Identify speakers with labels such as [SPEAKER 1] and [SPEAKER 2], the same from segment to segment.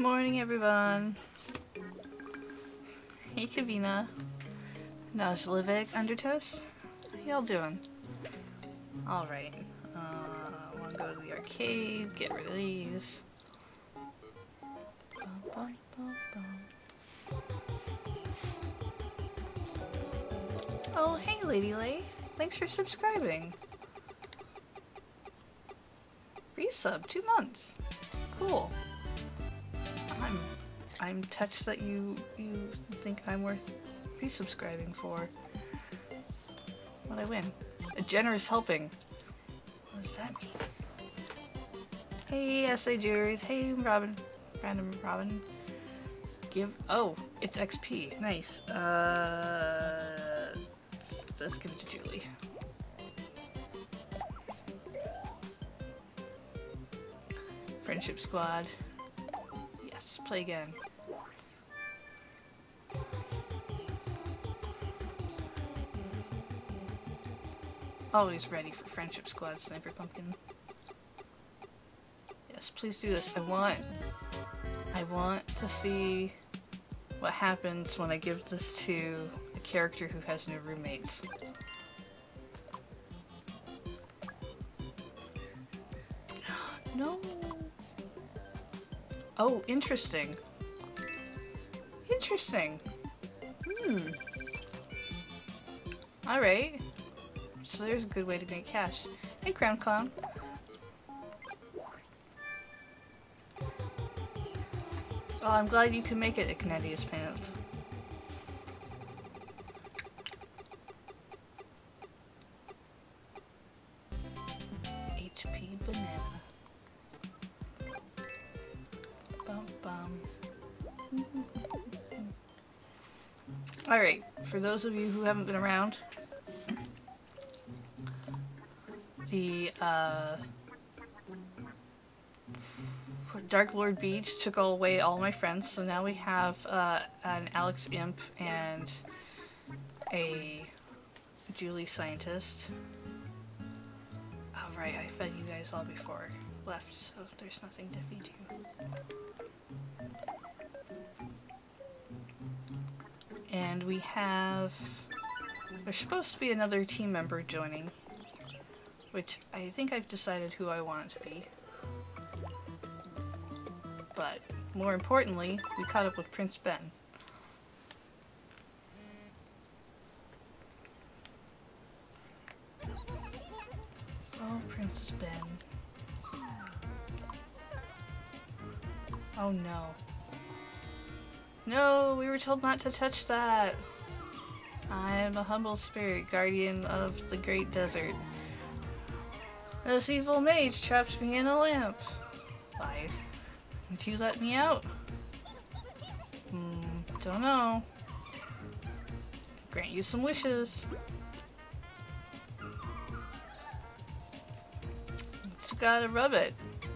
[SPEAKER 1] Morning, everyone. Hey, Kavina. Nozlivic Undertoast. How y'all doing? Alright. I want to go to the arcade, get rid of these. Bum, bum, bum, bum. Oh, hey, Lady Lay. Thanks for subscribing. Resub, 2 months. Cool. I'm touched that you think I'm worth resubscribing for. What'd I win? A generous helping. What does that mean? Hey, SA Juries. Hey, Robin. Random Robin. Oh, it's XP. Nice. Let's give it to Julie. Friendship Squad. Yes, play again. Always ready for Friendship Squad, Sniper Pumpkin. Yes, please do this. I want to see what happens when I give this to a character who has no roommates. No. Oh, interesting. Interesting. Alright. So there's a good way to make cash. Hey, Crown Clown. Oh, I'm glad you can make it at Canadia's Pants. HP banana. Bum bum. Alright, for those of you who haven't been around, the Dark Lord Beach took away all my friends, so now we have an Alex Imp and a Julie Scientist. Oh right, I fed you guys all before I left, so there's nothing to feed you. And we have... there's supposed to be another team member joining, which I think I've decided who I want it to be. But more importantly, we caught up with Prince Ben. Oh, Princess Ben. Oh no. No, we were told not to touch that. I am a humble spirit, guardian of the great desert. This evil mage trapped me in a lamp. Lies. Would you let me out? Don't know. Grant you some wishes. Just gotta rub it.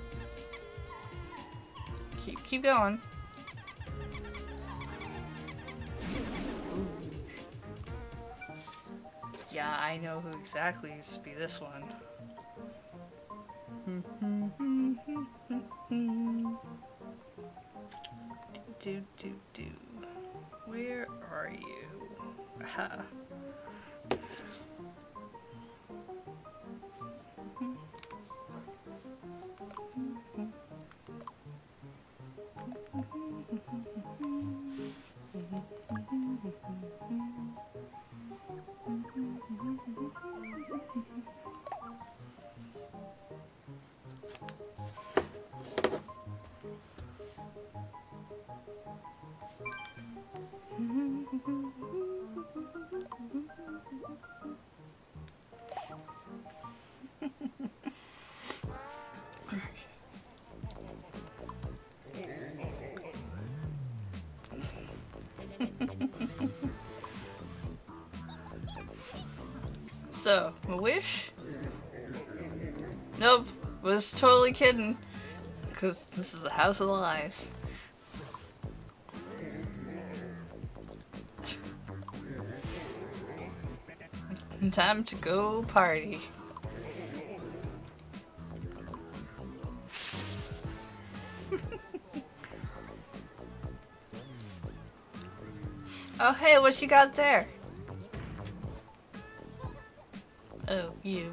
[SPEAKER 1] Keep going. Yeah, I know who exactly needs to be this one. Do. Where are you? Aha. So, my wish? Nope, was totally kidding. Because this is the house of lies. Time to go party. Oh, hey, what you got there? Oh, you.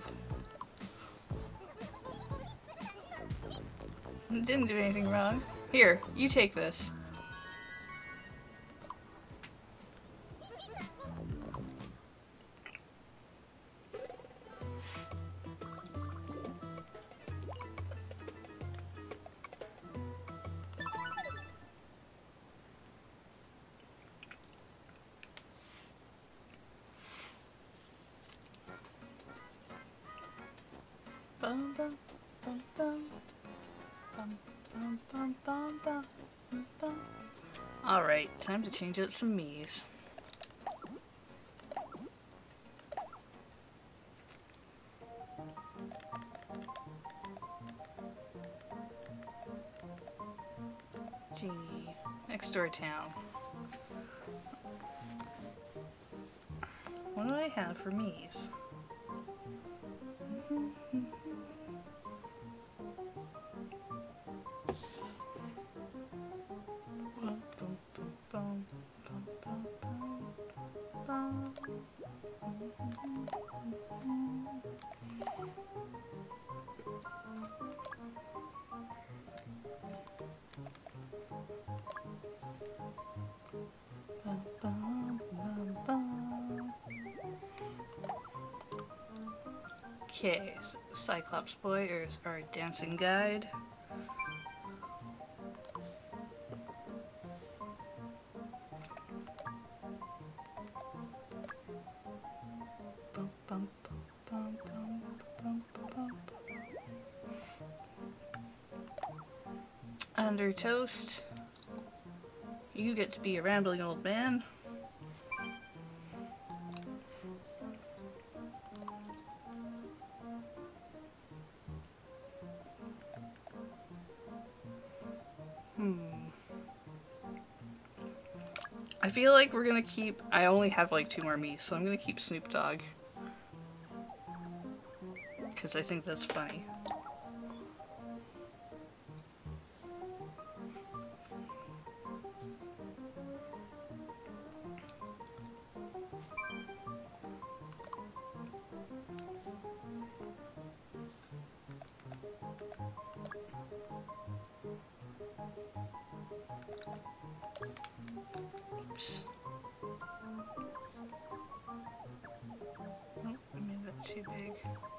[SPEAKER 1] Didn't do anything wrong. Here, you take this. Bum, bum, bum, bum. Bum, bum, bum, bum, bum, bum. Alright, time to change out some Miis. Gee, next door town. What do I have for Miis? Bum, bum, bum, bum, bum, bum, bum, bum, bum, bum, bum. Okay, Cyclops Boy is our dancing guide. Bum, bum, bum, bum, bum, bum, bum, bum. Under Toast, you get to be a rambling old man. I feel like we're gonna keep... I only have like 2 more Miis, so I'm gonna keep Snoop Dogg. Because I think that's funny. Oops. Oh, I made that too big.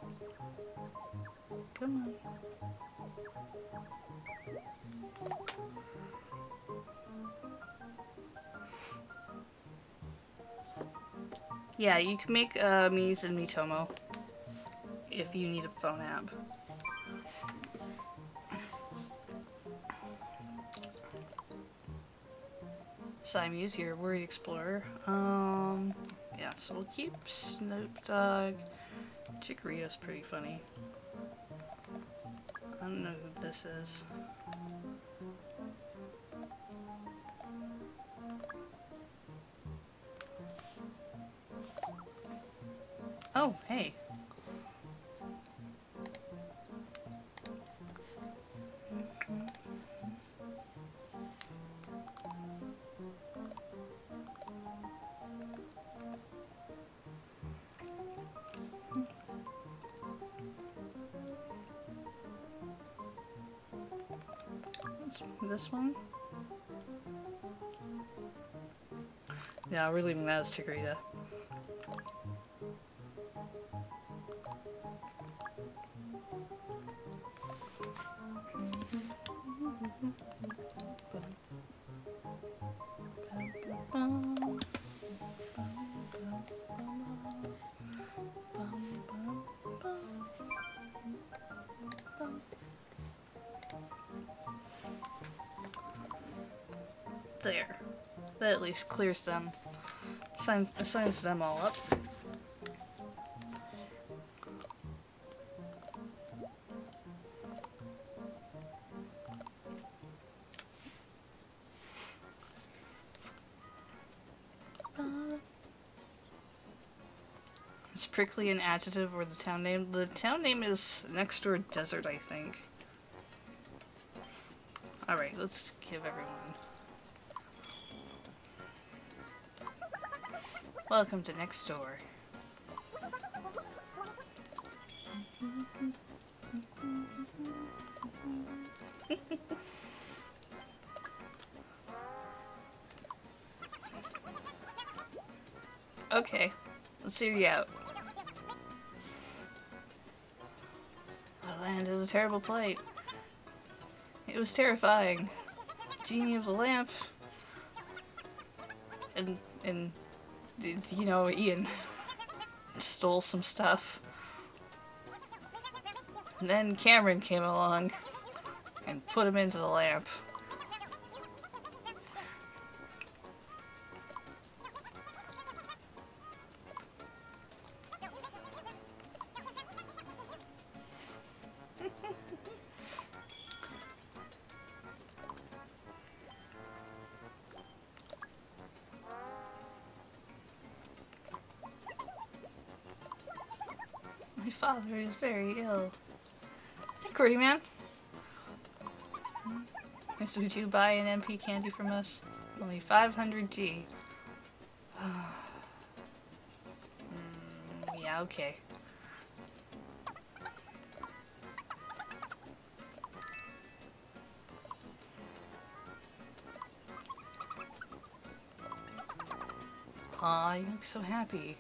[SPEAKER 1] Come on. Yeah, you can make Miis and Miitomo if you need a phone app. Siamese, you're a worried explorer. Yeah, so we'll keep Snoop Dogg. Chikorita's pretty funny. I don't know who this is. Oh, hey. This one? Yeah, we're leaving that as Chikorita. There. That at least clears them. Assigns them all up. Is prickly an adjective or the town name? The town name is Next Door Desert, I think. Alright, let's give everyone Welcome to next door. Okay, let's hear you out. The land is a terrible plight. It was terrifying. Genie of the lamp. And you know, Ian stole some stuff. And then Cameron came along and put him into the lamp. My father is very ill. Hey, Qwerty Man. Miss, would you buy an MP candy from us? Only 500G. Yeah, okay. Aw, you look so happy.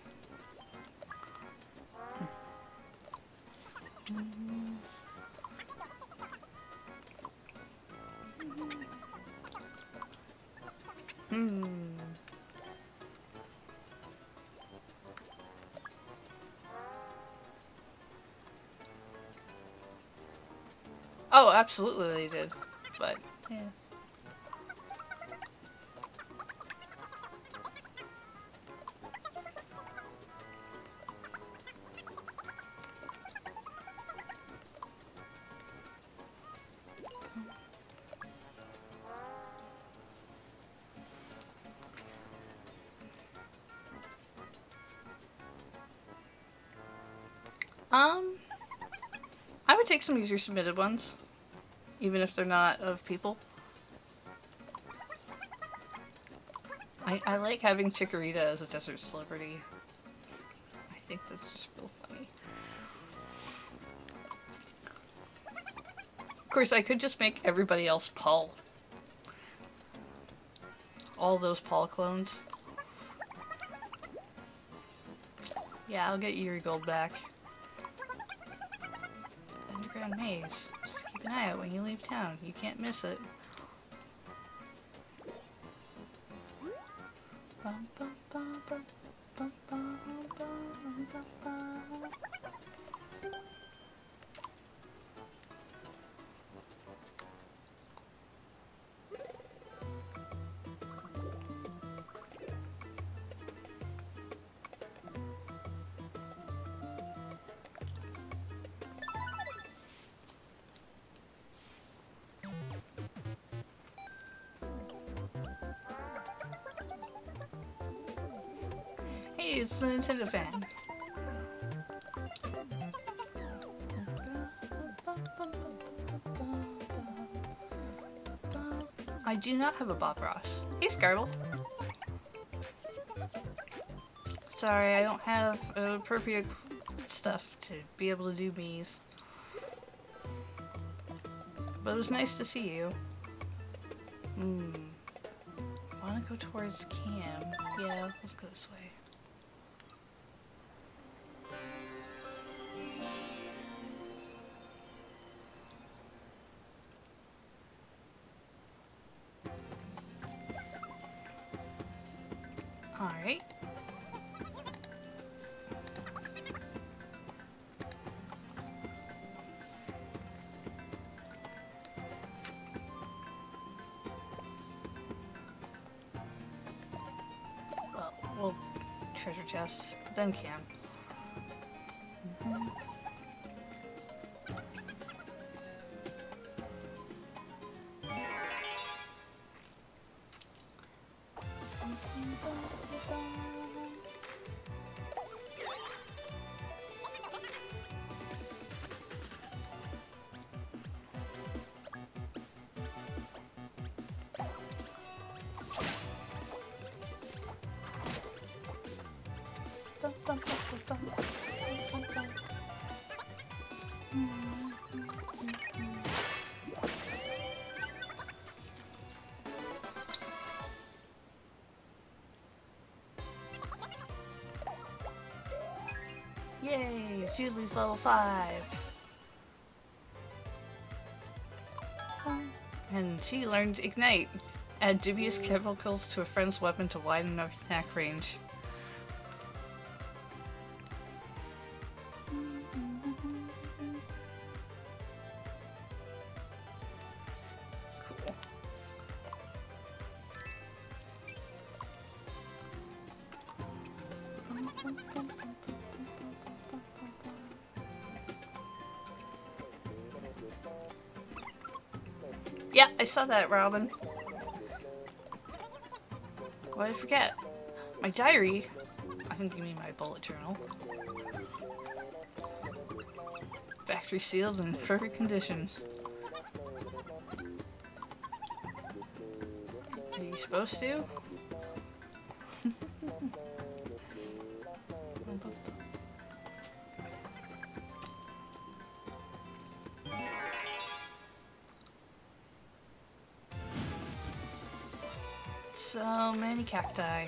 [SPEAKER 1] Oh, absolutely they did. But, yeah. I would take some user submitted ones, even if they're not of people. I like having Chikorita as a desert celebrity. I think that's just real funny. Of course, I could just make everybody else Paul. All those Paul clones. Yeah, I'll get Yuri Gold back. Underground maze. Just keep an eye out when you leave town. You can't miss it. Bum, bum, bum, bum, bum, bum, bum, bum, bum. Hey, it's the Nintendo fan. I do not have a Bob Ross. Hey, Scarble. Sorry, I don't have appropriate stuff to be able to do bees. But it was nice to see you. Wanna go towards Cam? Yeah, let's go this way. Alright. Well, we'll treasure chest, then Cam. Yay! Julie's level 5. And she learned Ignite. Add dubious chemicals to a friend's weapon to widen attack range. Cool. Yeah, I saw that, Robin. What did I forget? My diary. I think you mean my bullet journal. Factory sealed and in perfect condition. Are you supposed to? So many cacti.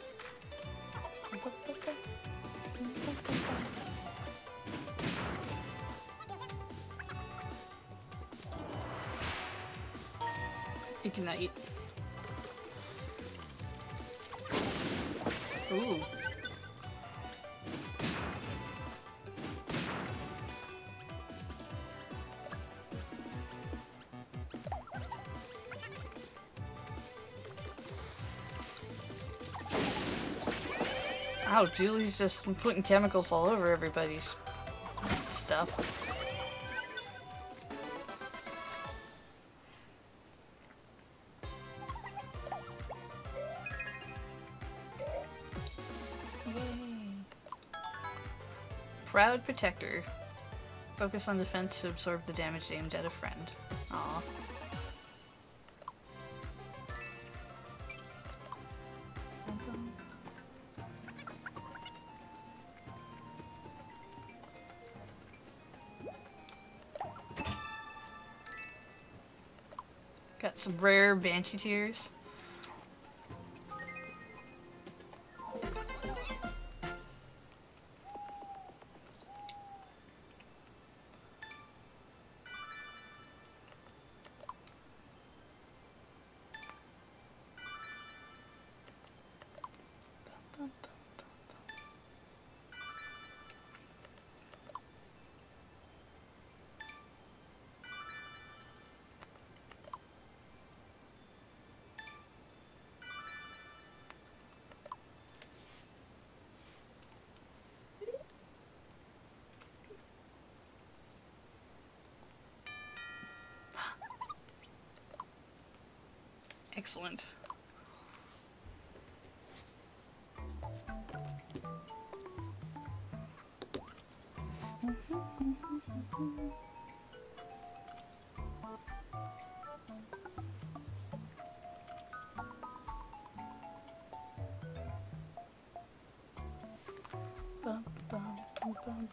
[SPEAKER 1] Ignite. Ooh. Wow, Julie's just putting chemicals all over everybody's stuff. Yay. Proud Protector. Focus on defense to absorb the damage aimed at a friend. Aw. Got some rare Banshee Tears. Excellent. Bum, bum, bum, bum.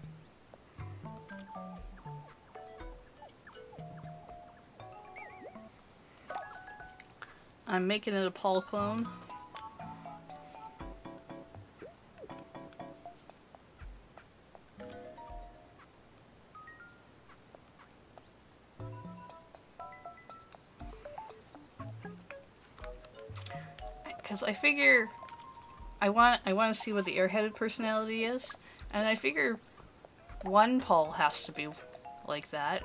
[SPEAKER 1] I'm making it a Paul clone. Because I figure I want to see what the airheaded personality is, and I figure one Paul has to be like that.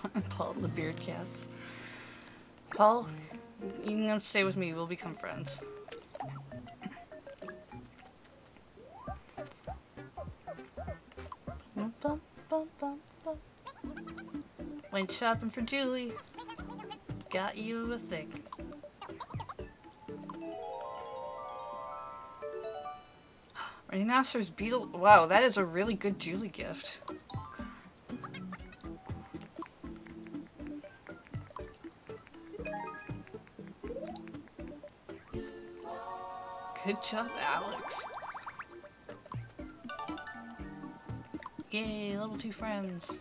[SPEAKER 1] Paul and the Beard Cats. Paul, you can come stay with me. We'll become friends. Went shopping for Julie. Got you a thing. Rhinoceros beetle. Wow, that is a really good Julie gift. Good job, Alex. Yay, level 2 friends.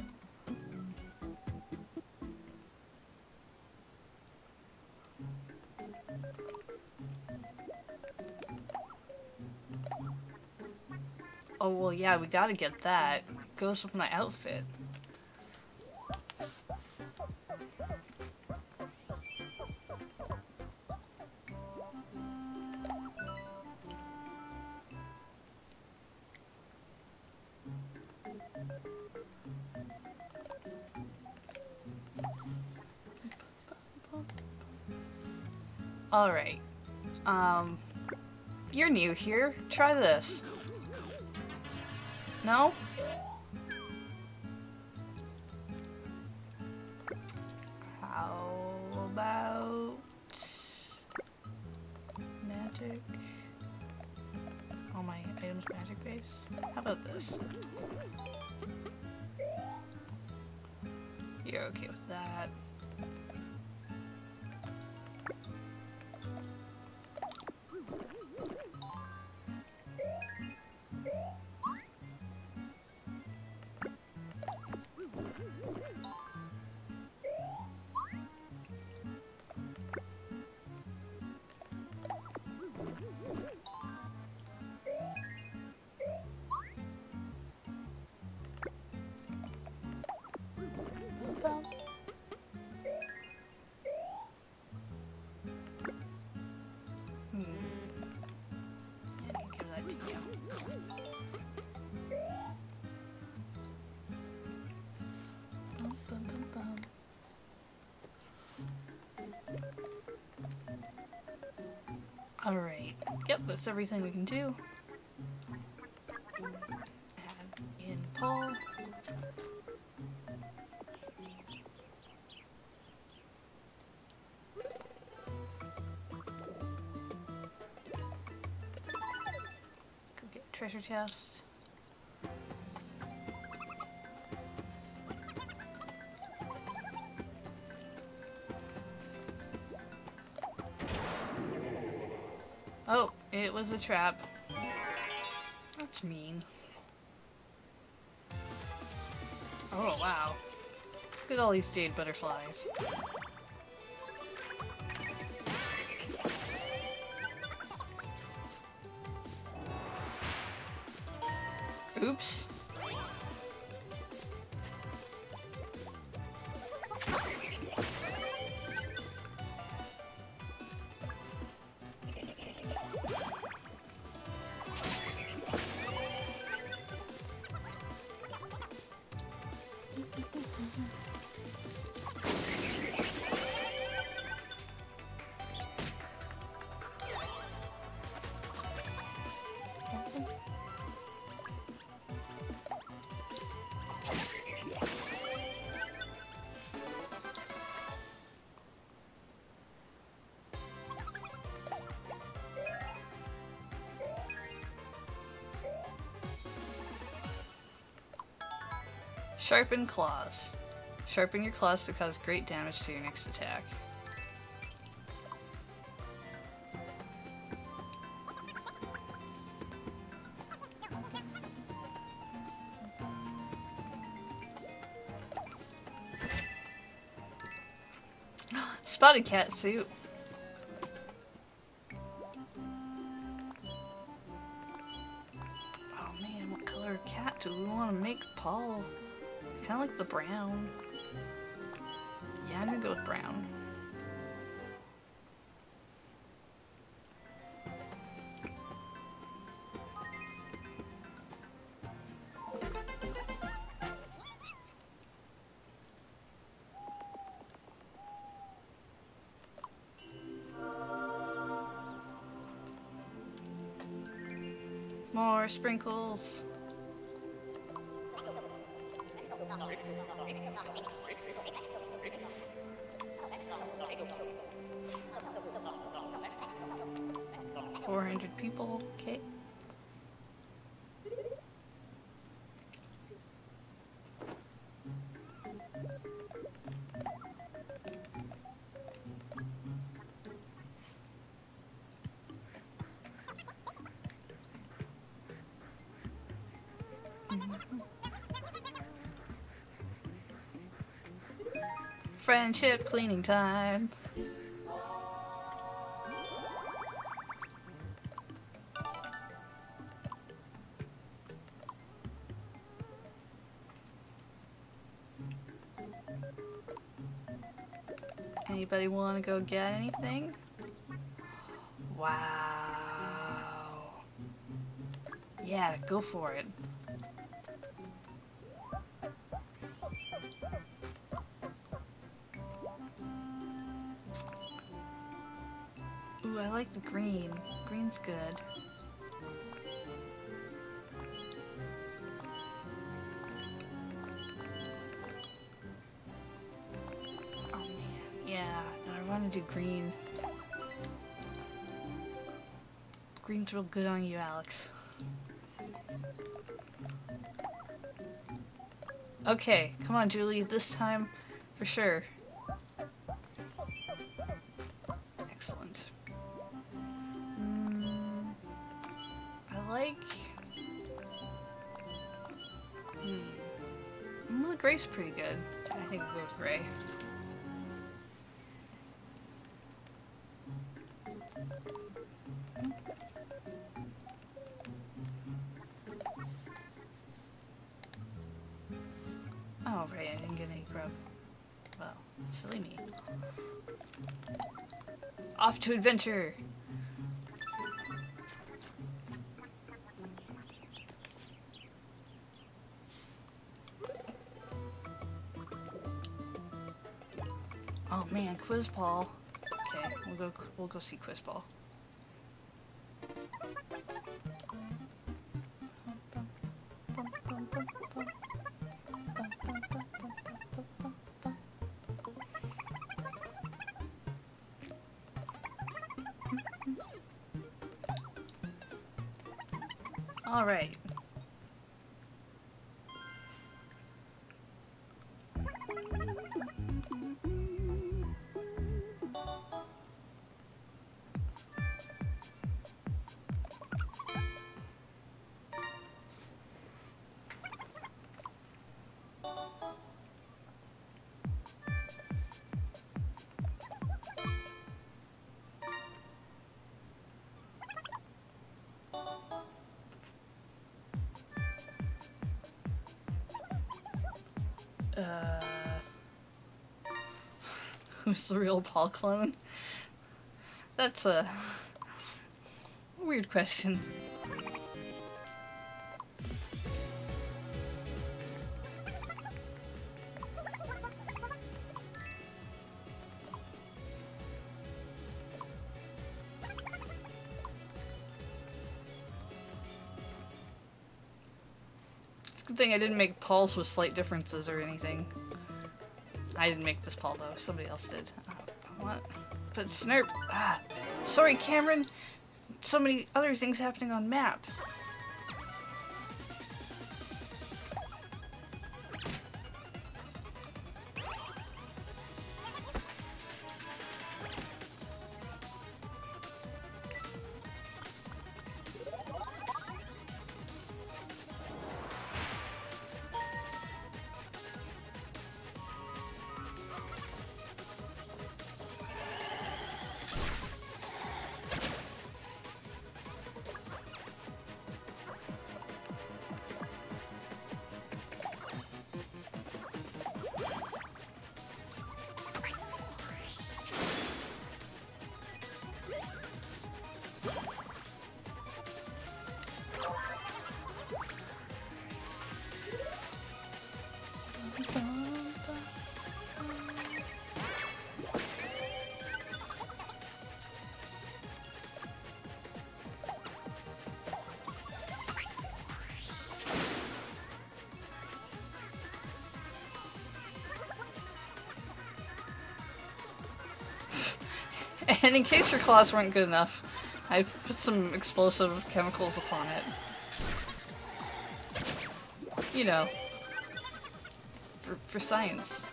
[SPEAKER 1] Oh, well, yeah, we gotta get that. Goes with my outfit. Alright. You're new here. Try this. No? How about magic? All my items magic based. How about this? You're okay with that. Give that to you. Alright. Yep, that's everything we can do. Add in Paul. Go get a treasure chest. Oh, it was a trap. That's mean. Oh, wow. Look at all these jade butterflies. Oops. Sharpen claws. Sharpen your claws to cause great damage to your next attack. Spotted cat suit. Oh man, what color cat do we want to make Paul? Kind of like the brown. Yeah, I'm gonna go with brown. More sprinkles. $400 people, okay. Friendship cleaning time. Anybody want to go get anything? Wow. Yeah, go for it. Ooh, I like the green. Green's good. Oh man, yeah, no, I want to do green. Green's real good on you, Alex. Okay, come on, Julie, this time for sure. Excellent. I like... the gray's pretty good. I think we'll go with gray. Oh, right, I didn't get any grub. Well, silly me. Off to adventure! Oh man, Quiz-Ball. Okay, we'll go see Quiz-Ball. All right. Who's the real Paul clone? That's a weird question. It's a good thing I didn't make Pauls with slight differences or anything. I didn't make this Paul though, somebody else did. What? But Snurp! Ah! Sorry, Cameron! So many other things happening on map. And in case your claws weren't good enough, I put some explosive chemicals upon it. You know, for science.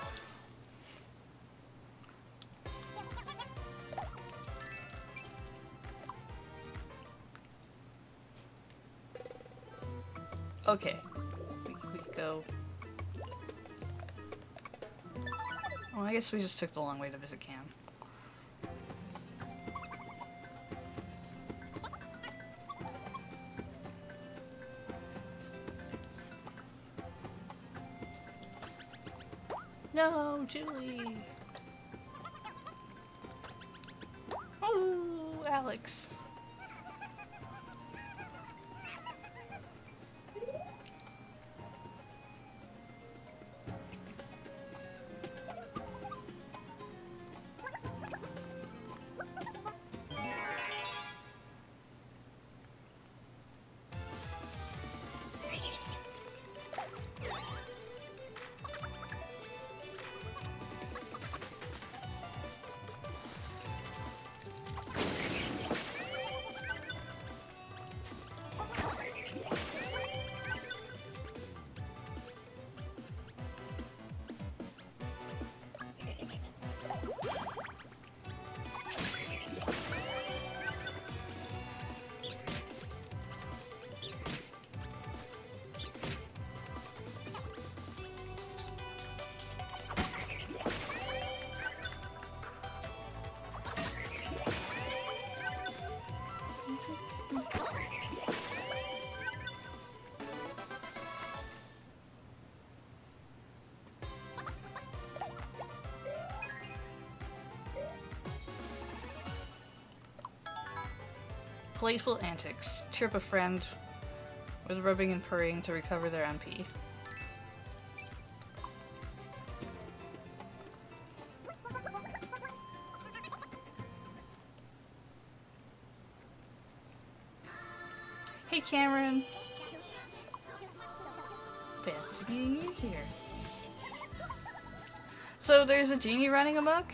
[SPEAKER 1] Okay, we could go. Well, I guess we just took the long way to visit Cam. No, Julie! Oh, Alex. Playful antics. Cheer up a friend with rubbing and purring to recover their MP. Hey Cameron! Fancy meeting you here. So there's a genie running amok?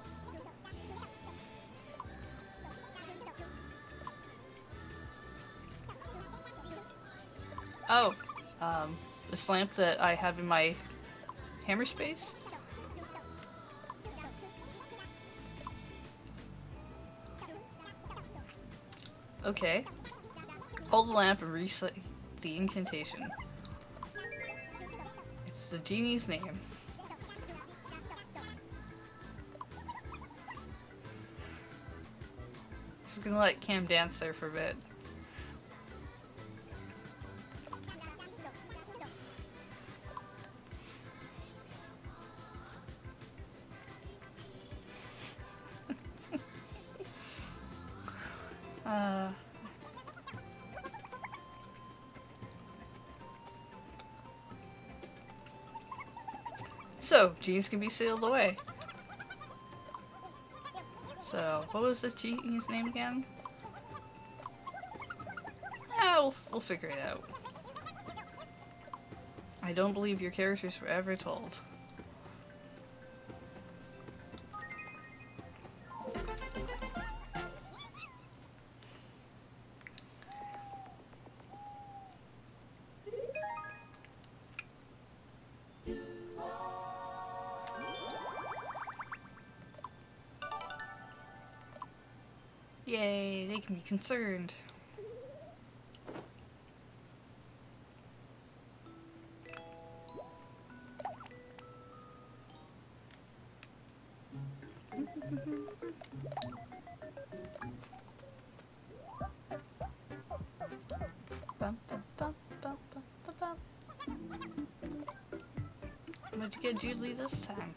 [SPEAKER 1] Oh, this lamp that I have in my hammer space? Okay. Hold the lamp and recite the incantation. It's the genie's name. Just gonna let Cam dance there for a bit. So, genies can be sealed away. So, what was the genie's name again? We'll figure it out. I don't believe your characters were ever told. Yay, they can be concerned. What'd you get Julie this time?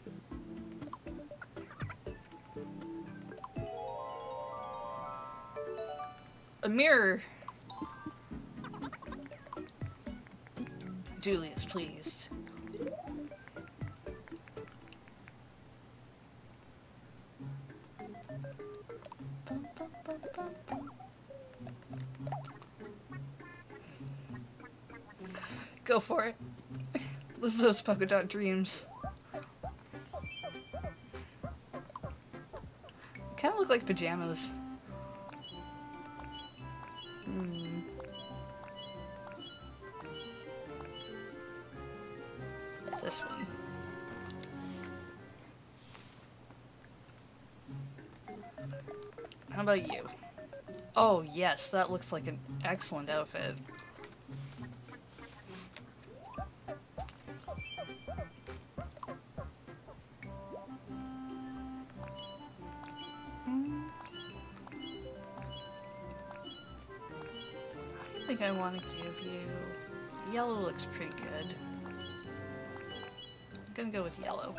[SPEAKER 1] A mirror! Julie is pleased. Go for it. Live those polka dot dreams. kind of look like pajamas. This one. How about you? Oh yes, that looks like an excellent outfit. I think I want to give you... Yellow looks pretty good. I'm gonna go with yellow.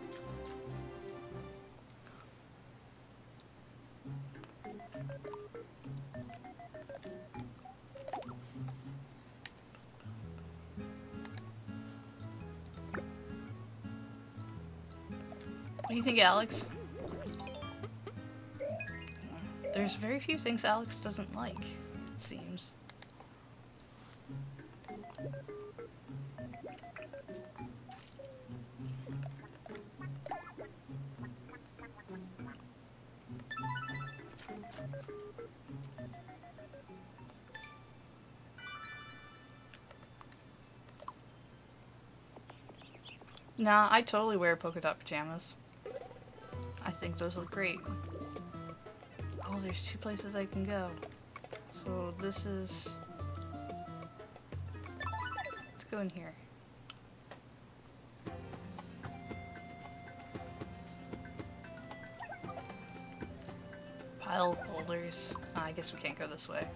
[SPEAKER 1] What do you think, Alex? There's very few things Alex doesn't like, it seems. Nah, I totally wear polka dot pajamas. I think those look great. Oh, there's two places I can go. So this is... Let's go in here. Pile of boulders. I guess we can't go this way.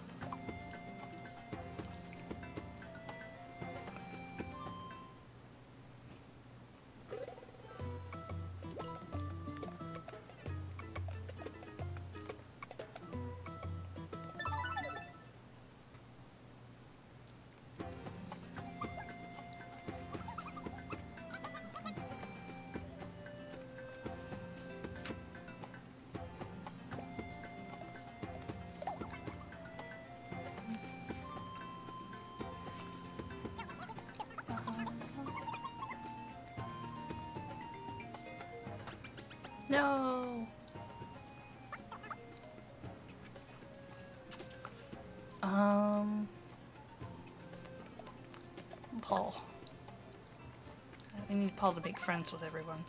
[SPEAKER 1] No! Paul. We need Paul to make friends with everyone.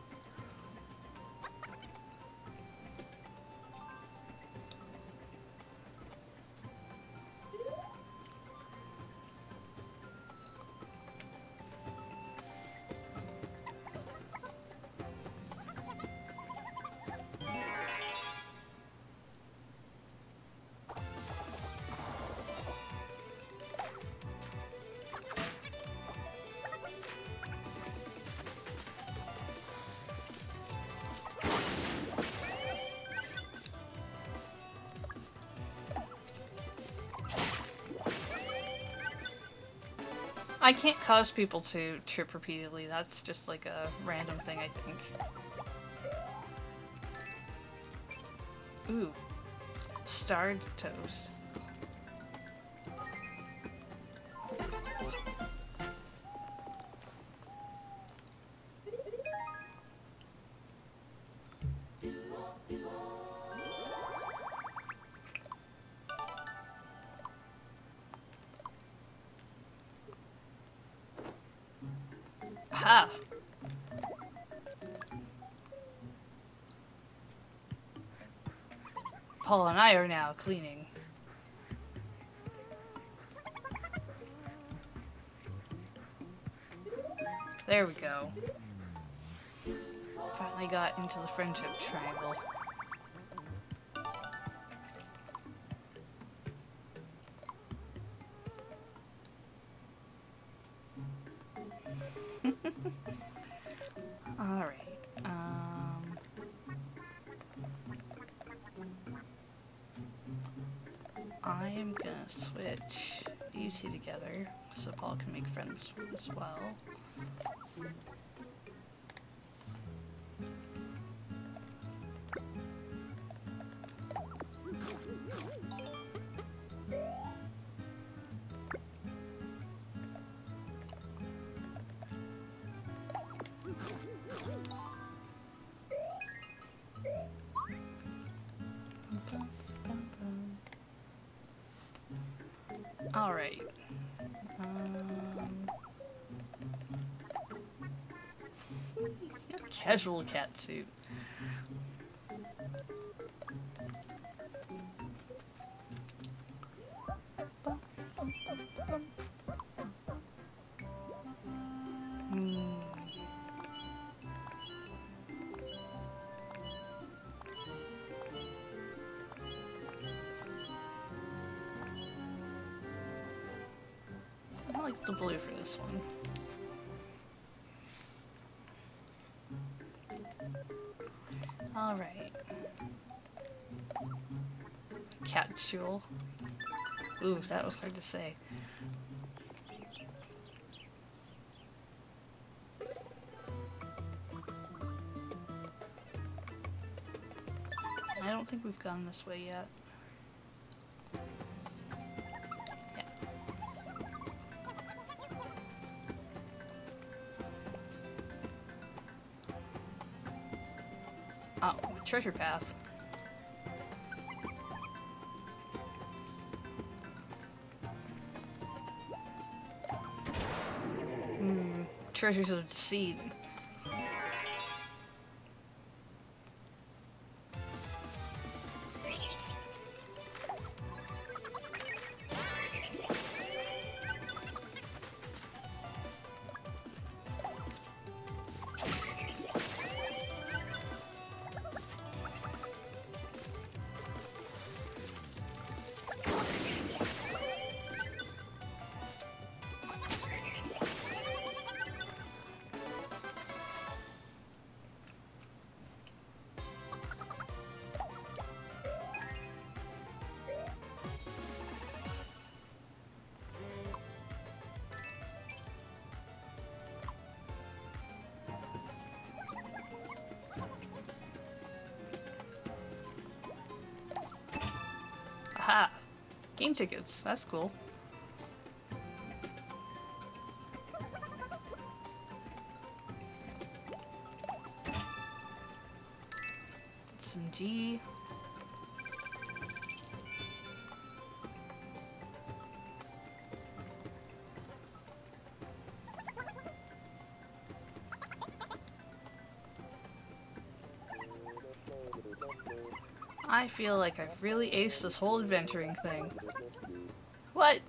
[SPEAKER 1] I can't cause people to trip repeatedly. That's just like a random thing, I think. Ooh. Starred toast. Aha! Paul and I are now cleaning. There we go. Finally got into the friendship triangle. Alright, I am gonna switch you two together so Paul can make friends as well. Alright. Casual cat suit. I like the blue for this one. Alright. Cat jewel. Ooh, that was hard to say. I don't think we've gone this way yet. Yeah. Oh, treasure path. Treasures of Deceit. Aha! Game tickets. That's cool. Some G. I feel like I've really aced this whole adventuring thing. What?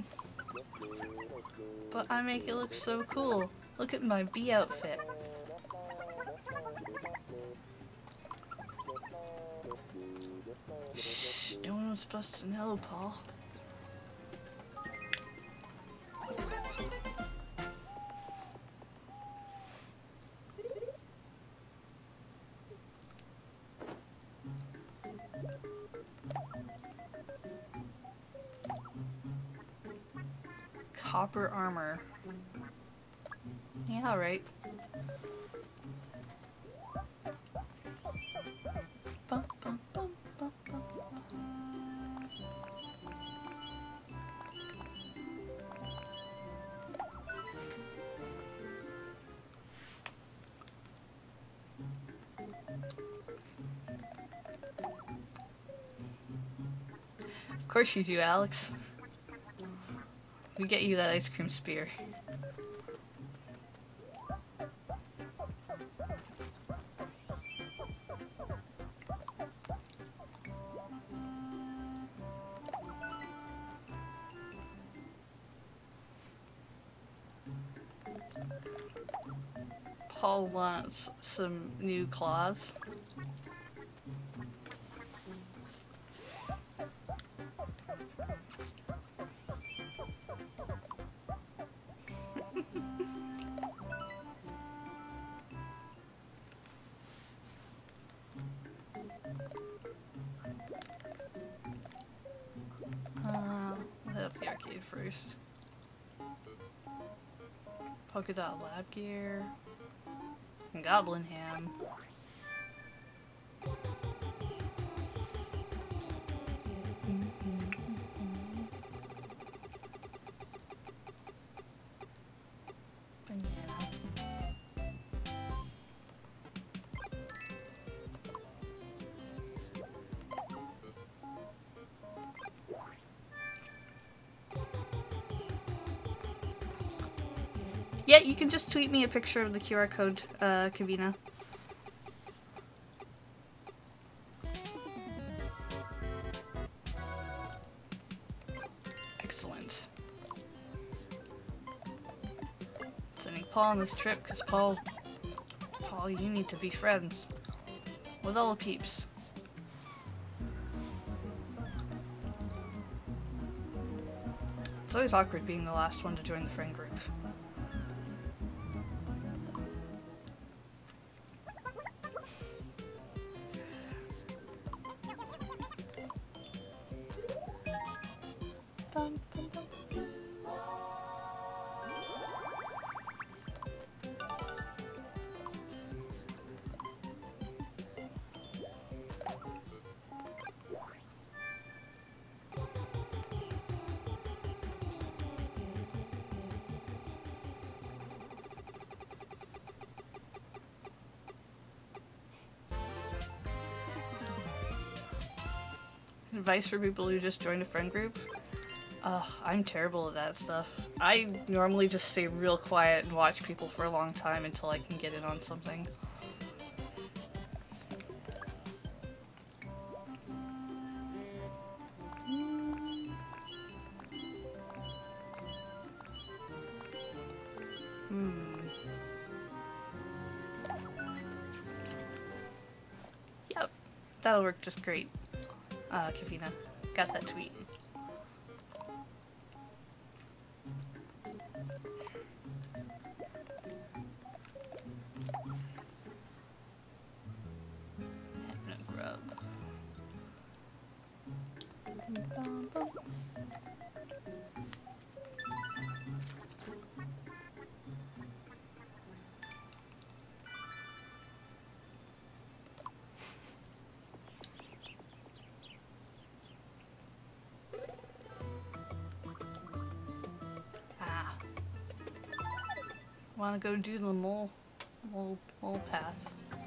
[SPEAKER 1] But I make it look so cool. Look at my bee outfit. Shh, no one was supposed to know, Paul. Copper armor. Yeah, alright. Bum, bum, bum, bum, bum. Of course you do, Alex. We get you that ice cream spear. Paul wants some new claws. We'll head up the arcade first. Polka dot lab gear. And Goblin ham. Banana. Yeah, you can just tweet me a picture of the QR code, Kavina. Excellent. Sending Paul on this trip, because Paul, you need to be friends with all the peeps. It's always awkward being the last one to join the friend group. Advice for people who just joined a friend group? I'm terrible at that stuff. I normally just stay real quiet and watch people for a long time until I can get in on something. Yep, that'll work just great. Kavina, got that tweet. Having a grub. Want to go do the mole path.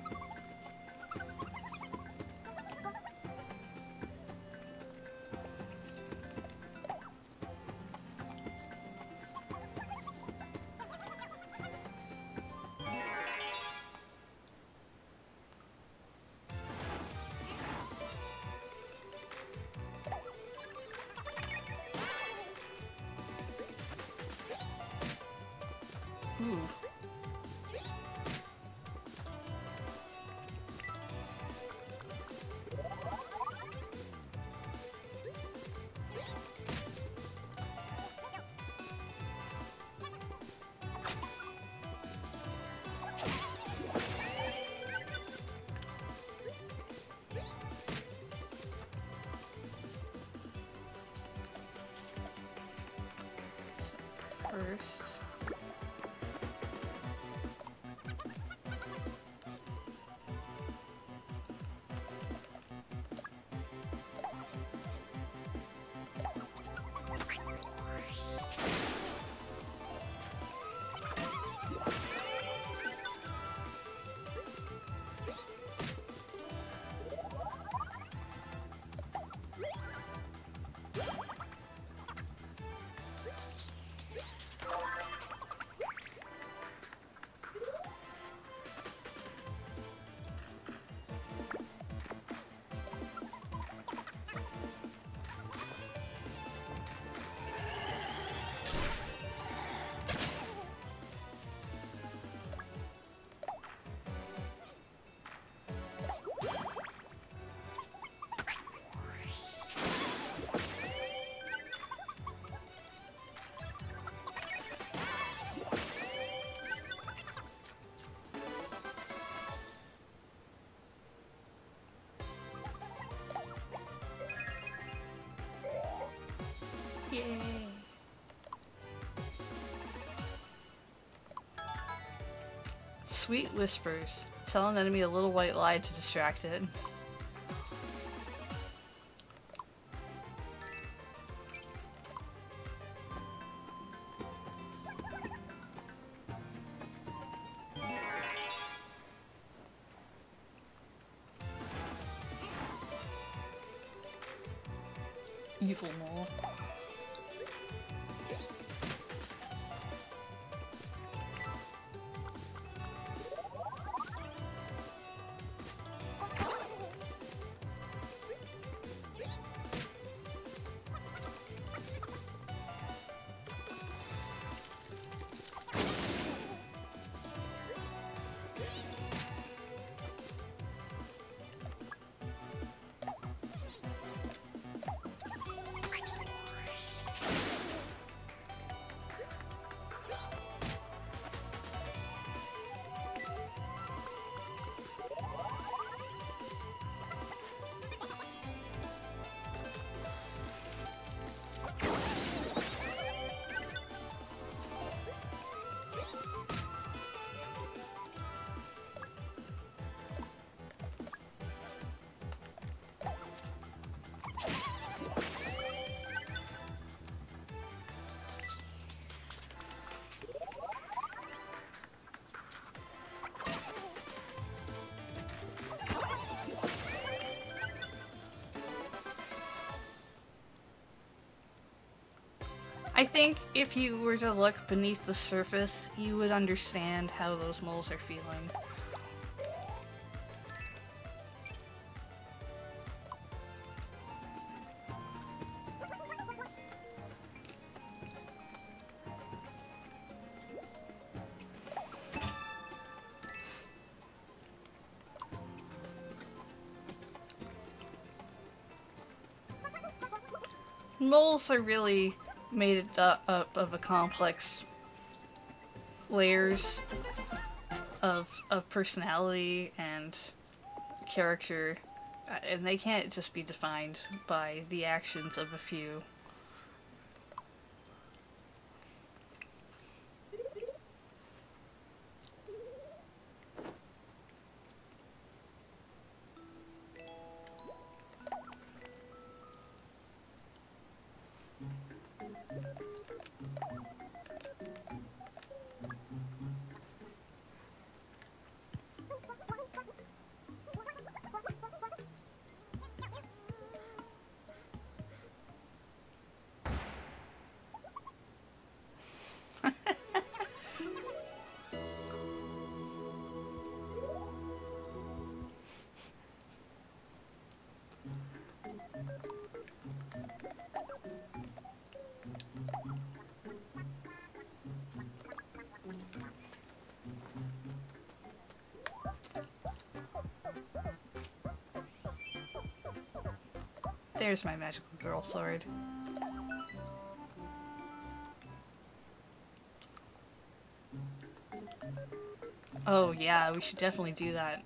[SPEAKER 1] Ooh. First. Yay! Sweet whispers. Tell an enemy a little white lie to distract it. Evil mole. I think if you were to look beneath the surface, you would understand how those moles are feeling. Moles are really made up of a complex layers of personality and character, and they can't just be defined by the actions of a few. There's my magical girl sword. Oh yeah, we should definitely do that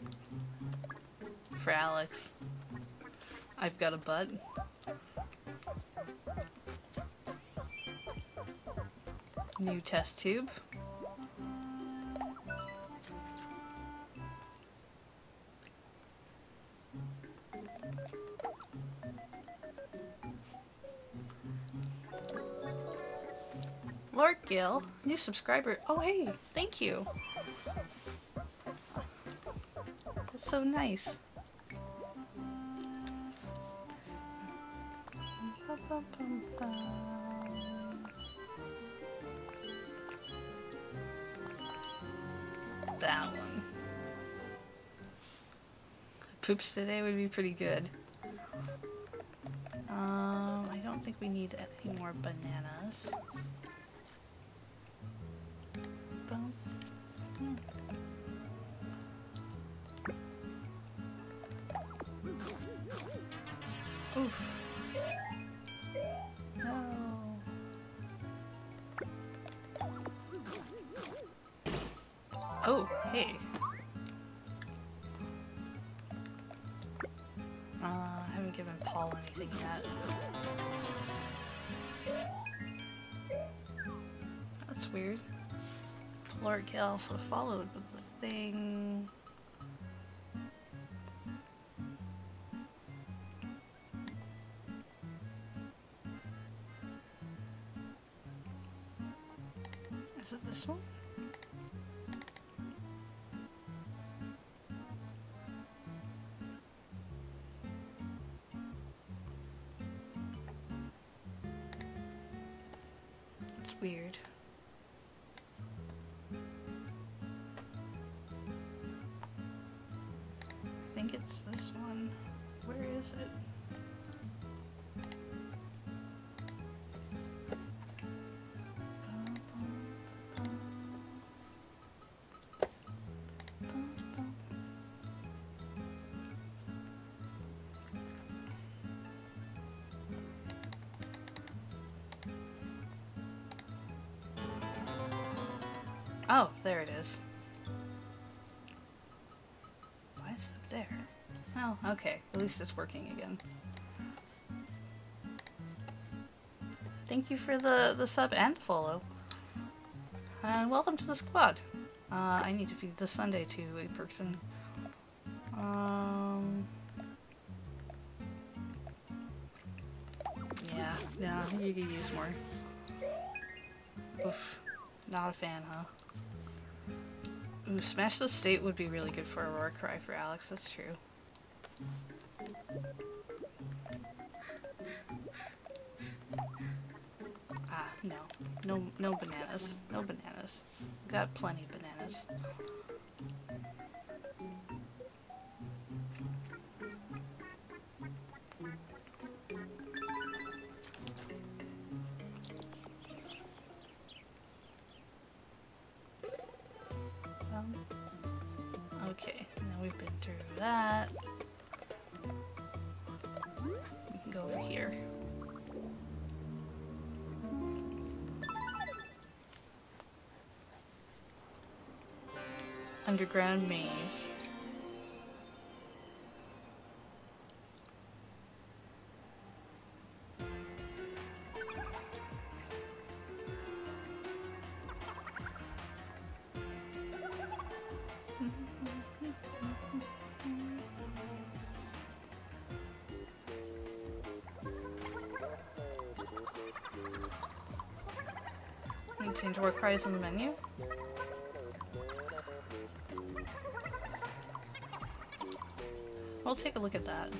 [SPEAKER 1] for Alex. I've got a butt. New test tube. Lord Gil, new subscriber. Oh hey, thank you. That's so nice. That one. Poops today would be pretty good. I don't think we need any more bananas. Oof. No. Oh, hey. I haven't given Paul anything yet. That's weird. Lord Gale also followed, but the thing... Is it this one? It's weird. I think it's this one. Where is it? Oh, there it is. Why is it up there? Oh, okay. At least it's working again. Thank you for the sub and the follow. And welcome to the squad. I need to feed this Sunday to a person. Yeah, no, you could use more. Oof. Not a fan, huh? Ooh, Smash the State would be really good for Aurora Cry for Alex, that's true. No bananas. No bananas. Got plenty of bananas. Okay, now we've been through that. We can go over here. Underground maze. Change war cries in the menu. We'll take a look at that.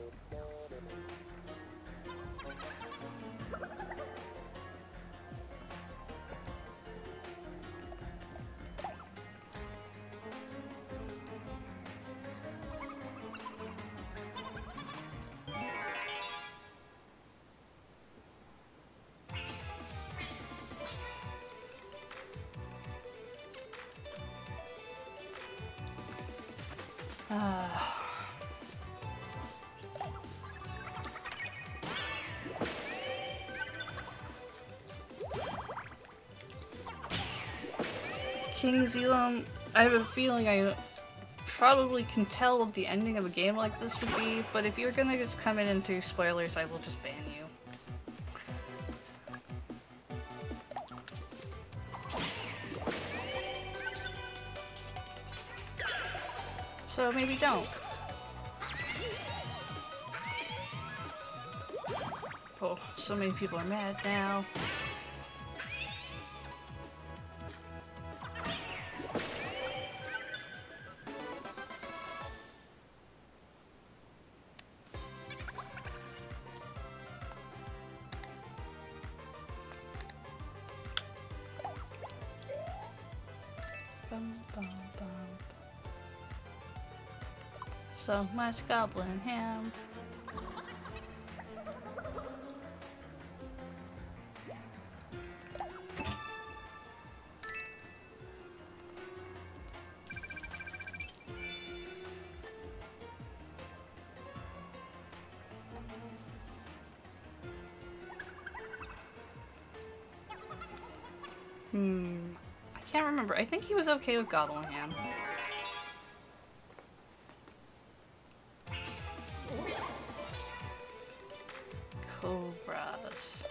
[SPEAKER 1] King Zelum, I have a feeling I probably can tell what the ending of a game like this would be, but if you're gonna just come in and do spoilers, I will just ban you. So maybe don't. Oh, so many people are mad now. So much goblin ham. I can't remember. I think he was okay with goblin ham. Cobras.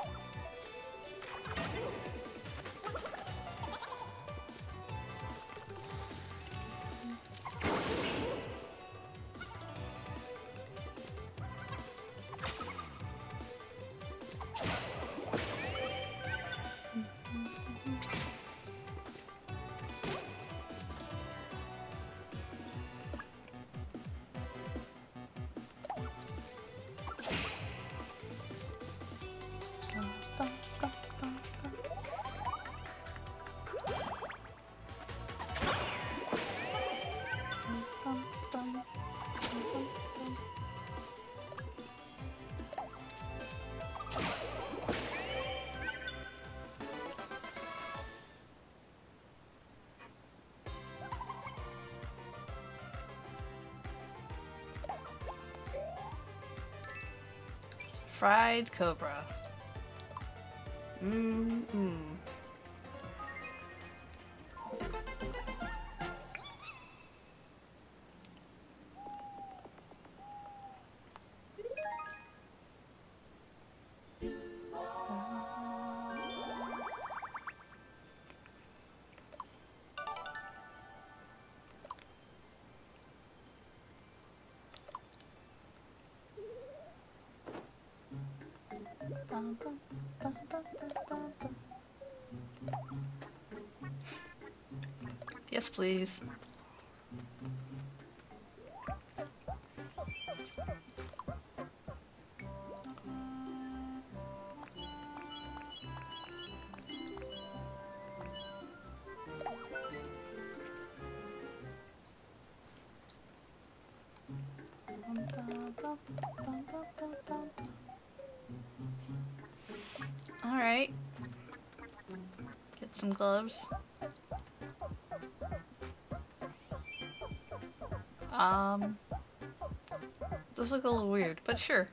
[SPEAKER 1] Fried cobra. Yes, please. Alright. Get some gloves. Those look a little weird, but sure.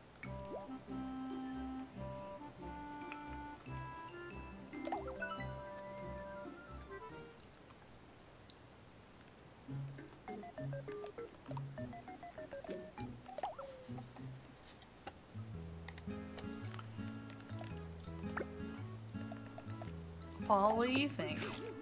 [SPEAKER 1] Paul, what do you think?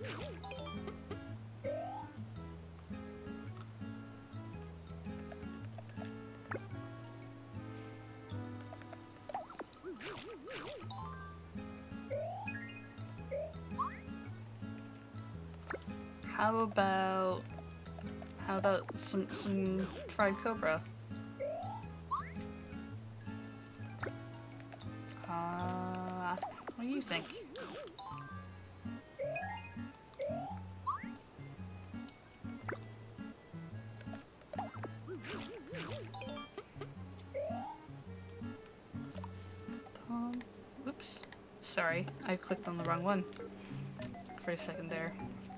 [SPEAKER 1] How about some fried cobra? What do you think? Oops. Sorry, I clicked on the wrong one for a second there.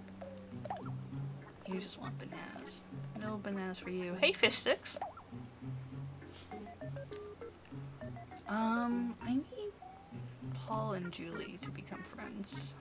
[SPEAKER 1] You just want bananas. No bananas for you. Hey, fish sticks! I need Paul and Julie to become friends.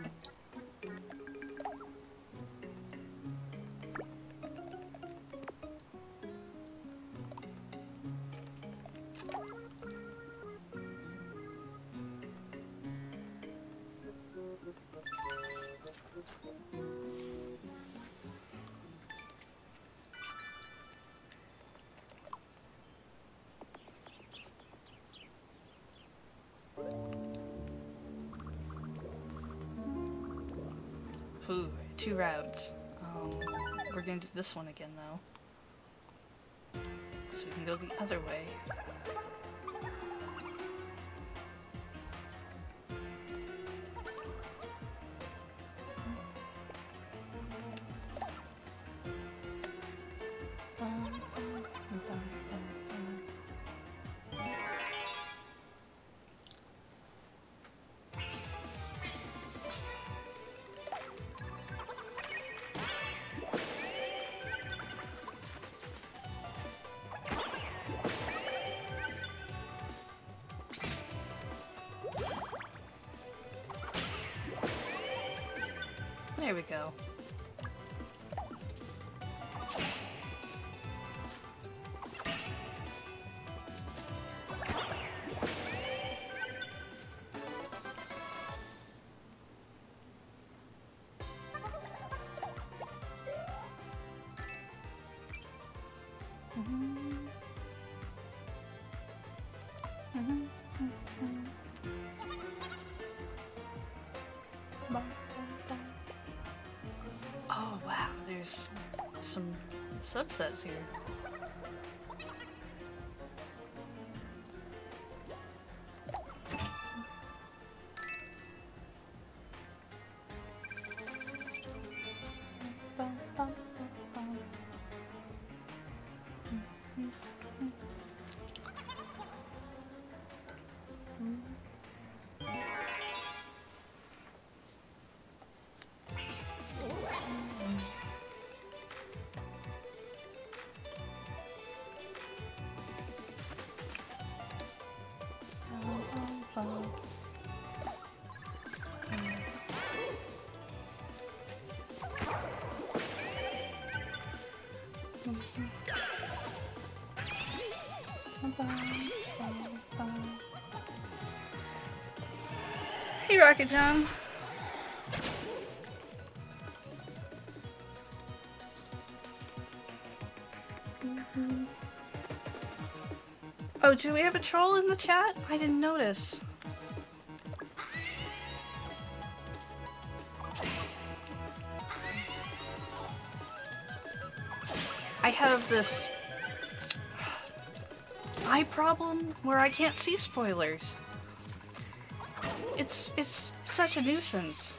[SPEAKER 1] Ooh, 2 routes. We're gonna do this one again though. So we can go the other way. There we go. Oh wow, there's some subsets here. Hey, Rocket John. Oh, do we have a troll in the chat? I didn't notice. I have this eye problem where I can't see spoilers. It's such a nuisance.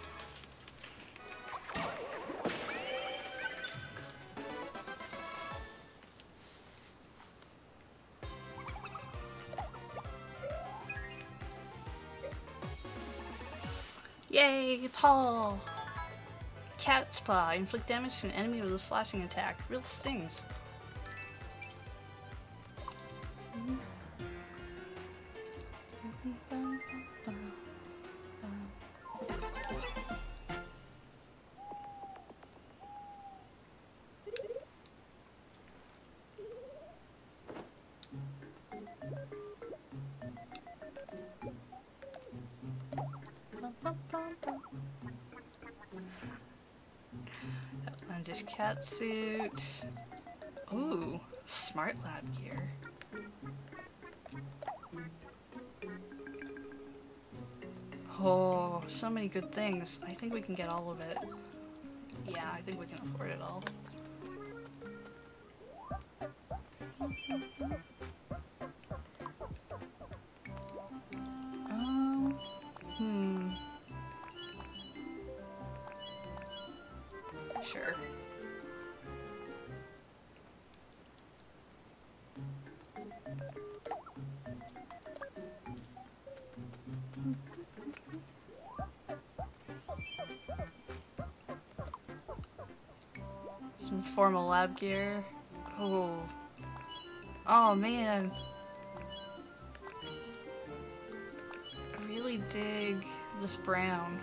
[SPEAKER 1] Yay, Paul! Cat's Paw. Inflict damage to an enemy with a slashing attack. Real stings. Outlandish cat suit. Ooh, smart lab gear. Oh, so many good things. I think we can get all of it. Yeah, I think we can afford it all. Hmm. Sure. Some formal lab gear. Oh. Oh man. I really dig this brown.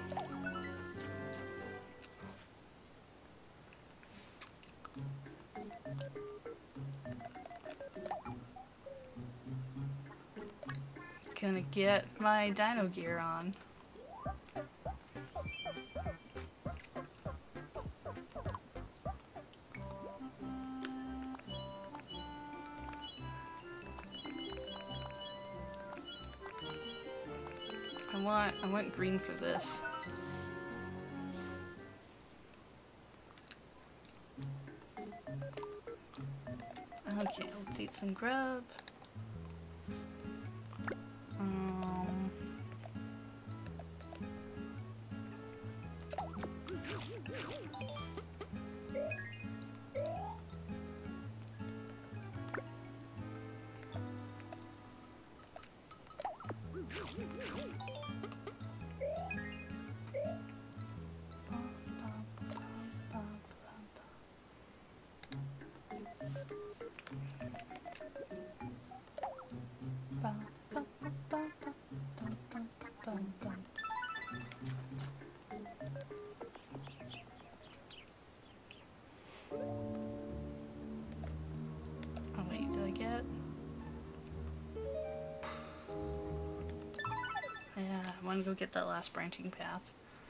[SPEAKER 1] Gonna get my dino gear on. I want green for this. Okay, let's eat some grub. Oh wait, did I get? Yeah, I want to go get that last branching path.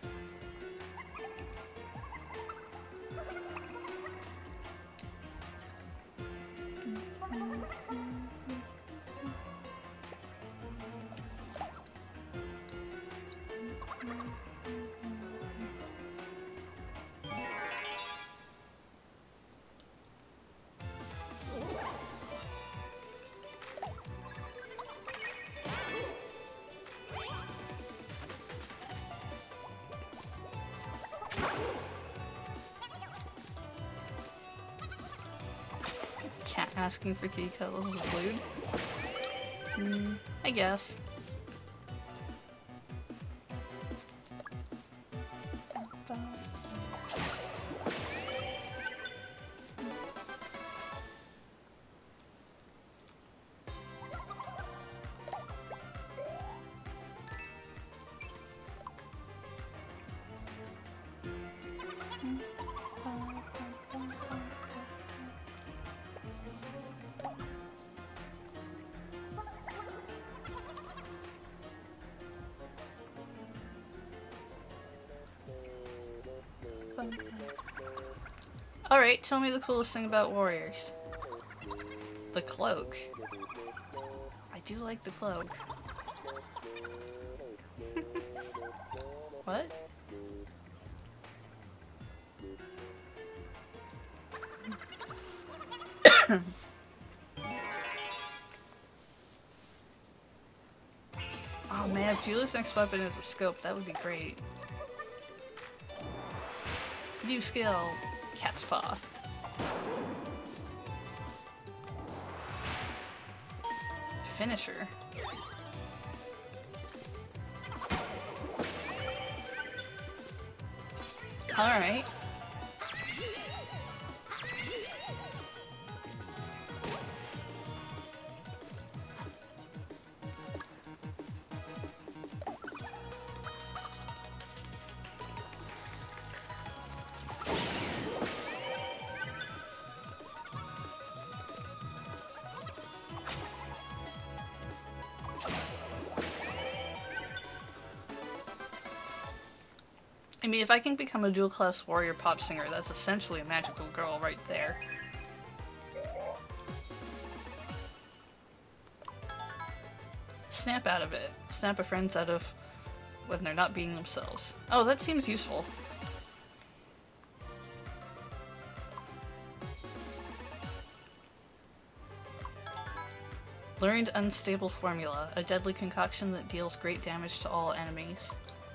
[SPEAKER 1] Cat asking for kitty cuddles is lewd. I guess. Alright, tell me the coolest thing about warriors. The cloak. I do like the cloak. What? Oh man, if Julie's next weapon is a scope, that would be great. New skill, Cat's Paw. Finisher. Alright. I mean, if I can become a dual-class warrior pop singer, that's essentially a magical girl right there. Snap out of it. Snap a friends out of when they're not being themselves. Oh, that seems useful. Learned Unstable Formula, a deadly concoction that deals great damage to all enemies.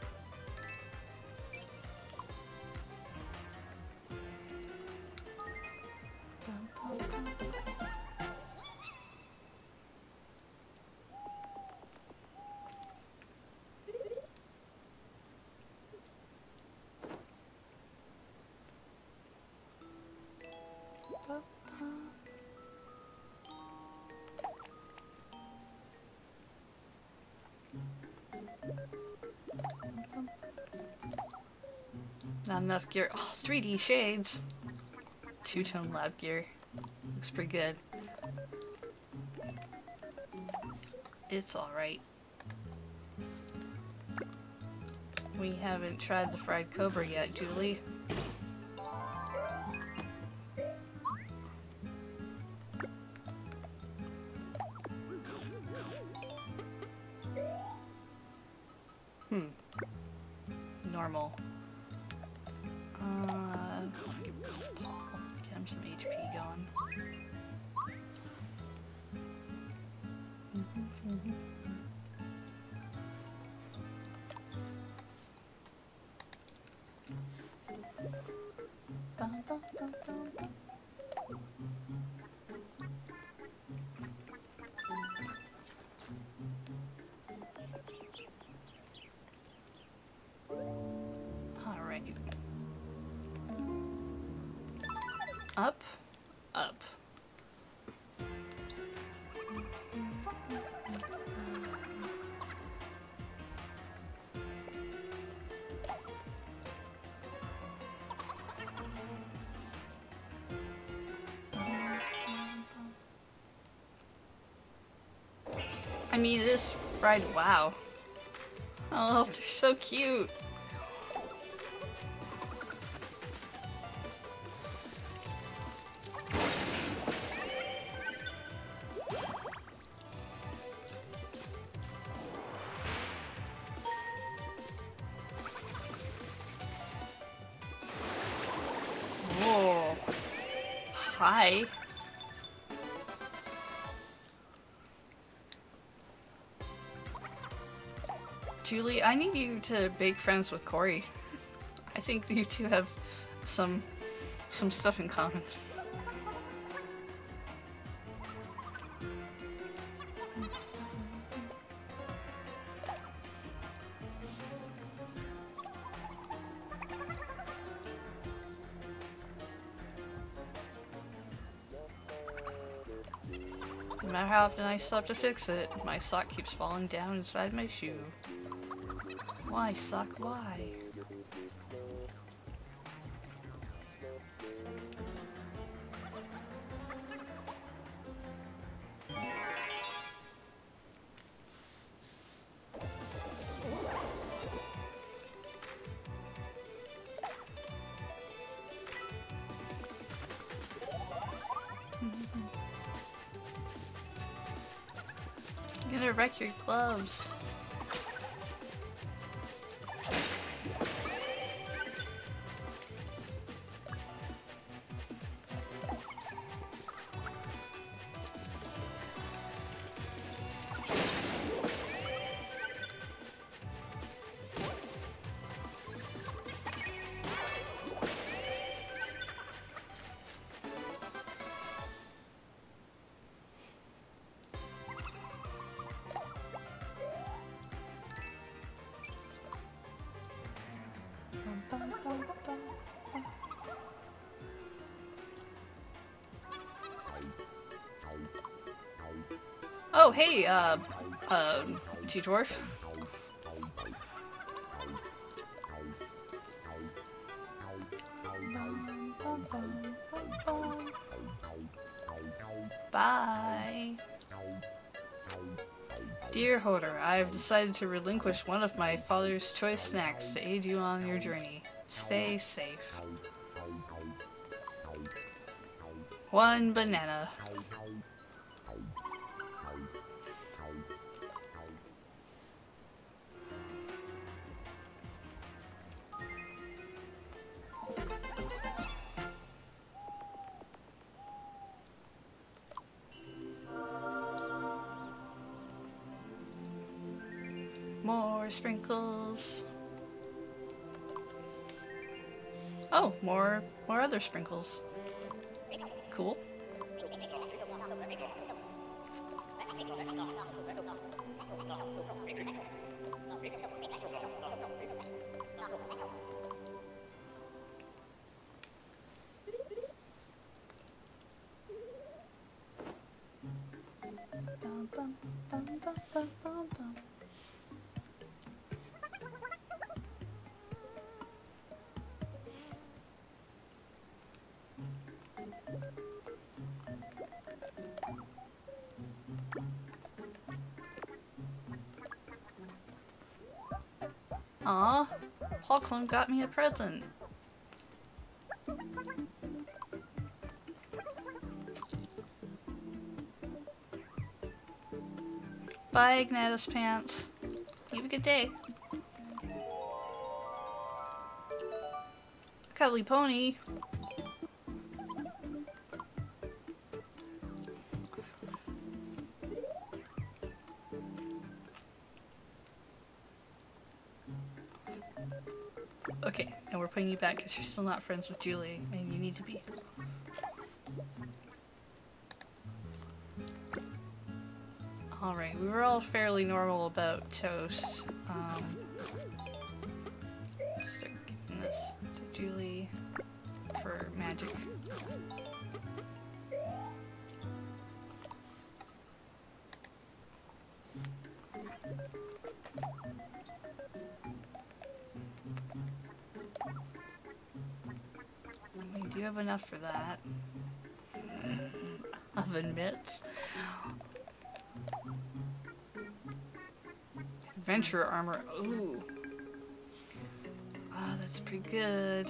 [SPEAKER 1] Not enough gear. Oh, 3D shades! Two-tone lab gear. Looks pretty good. It's alright. We haven't tried the fried cobra yet, Julie. Normal. Give this to Paul. Get him some HP going. Alright. Up, up. I mean, it is fried. Wow. Oh, they're so cute. Whoa. Hi. Julie, I need you to make friends with Corey. I think you two have some stuff in common. No matter how often I stop to fix it, my sock keeps falling down inside my shoe. Why, sock, why? You're gonna wreck your gloves. Oh, hey, G-Dwarf. Bye. Dear Hodor, I have decided to relinquish one of my father's choice snacks to aid you on your journey. Stay safe. One banana. More sprinkles. Oh, more other sprinkles. Cool. Bum, bum, bum, bum, bum, bum, bum. Aw, Paul Clone got me a present. Bye, Ignatus Pants. You have a good day. Cuddly Pony. Okay, and we're putting you back because you're still not friends with Julie, and you need to be. Alright, we were all fairly normal about Toast. Start giving this to Julie for magic. We do have enough for that. Oven mitts. Adventure armor. Ooh. Ah, that's pretty good.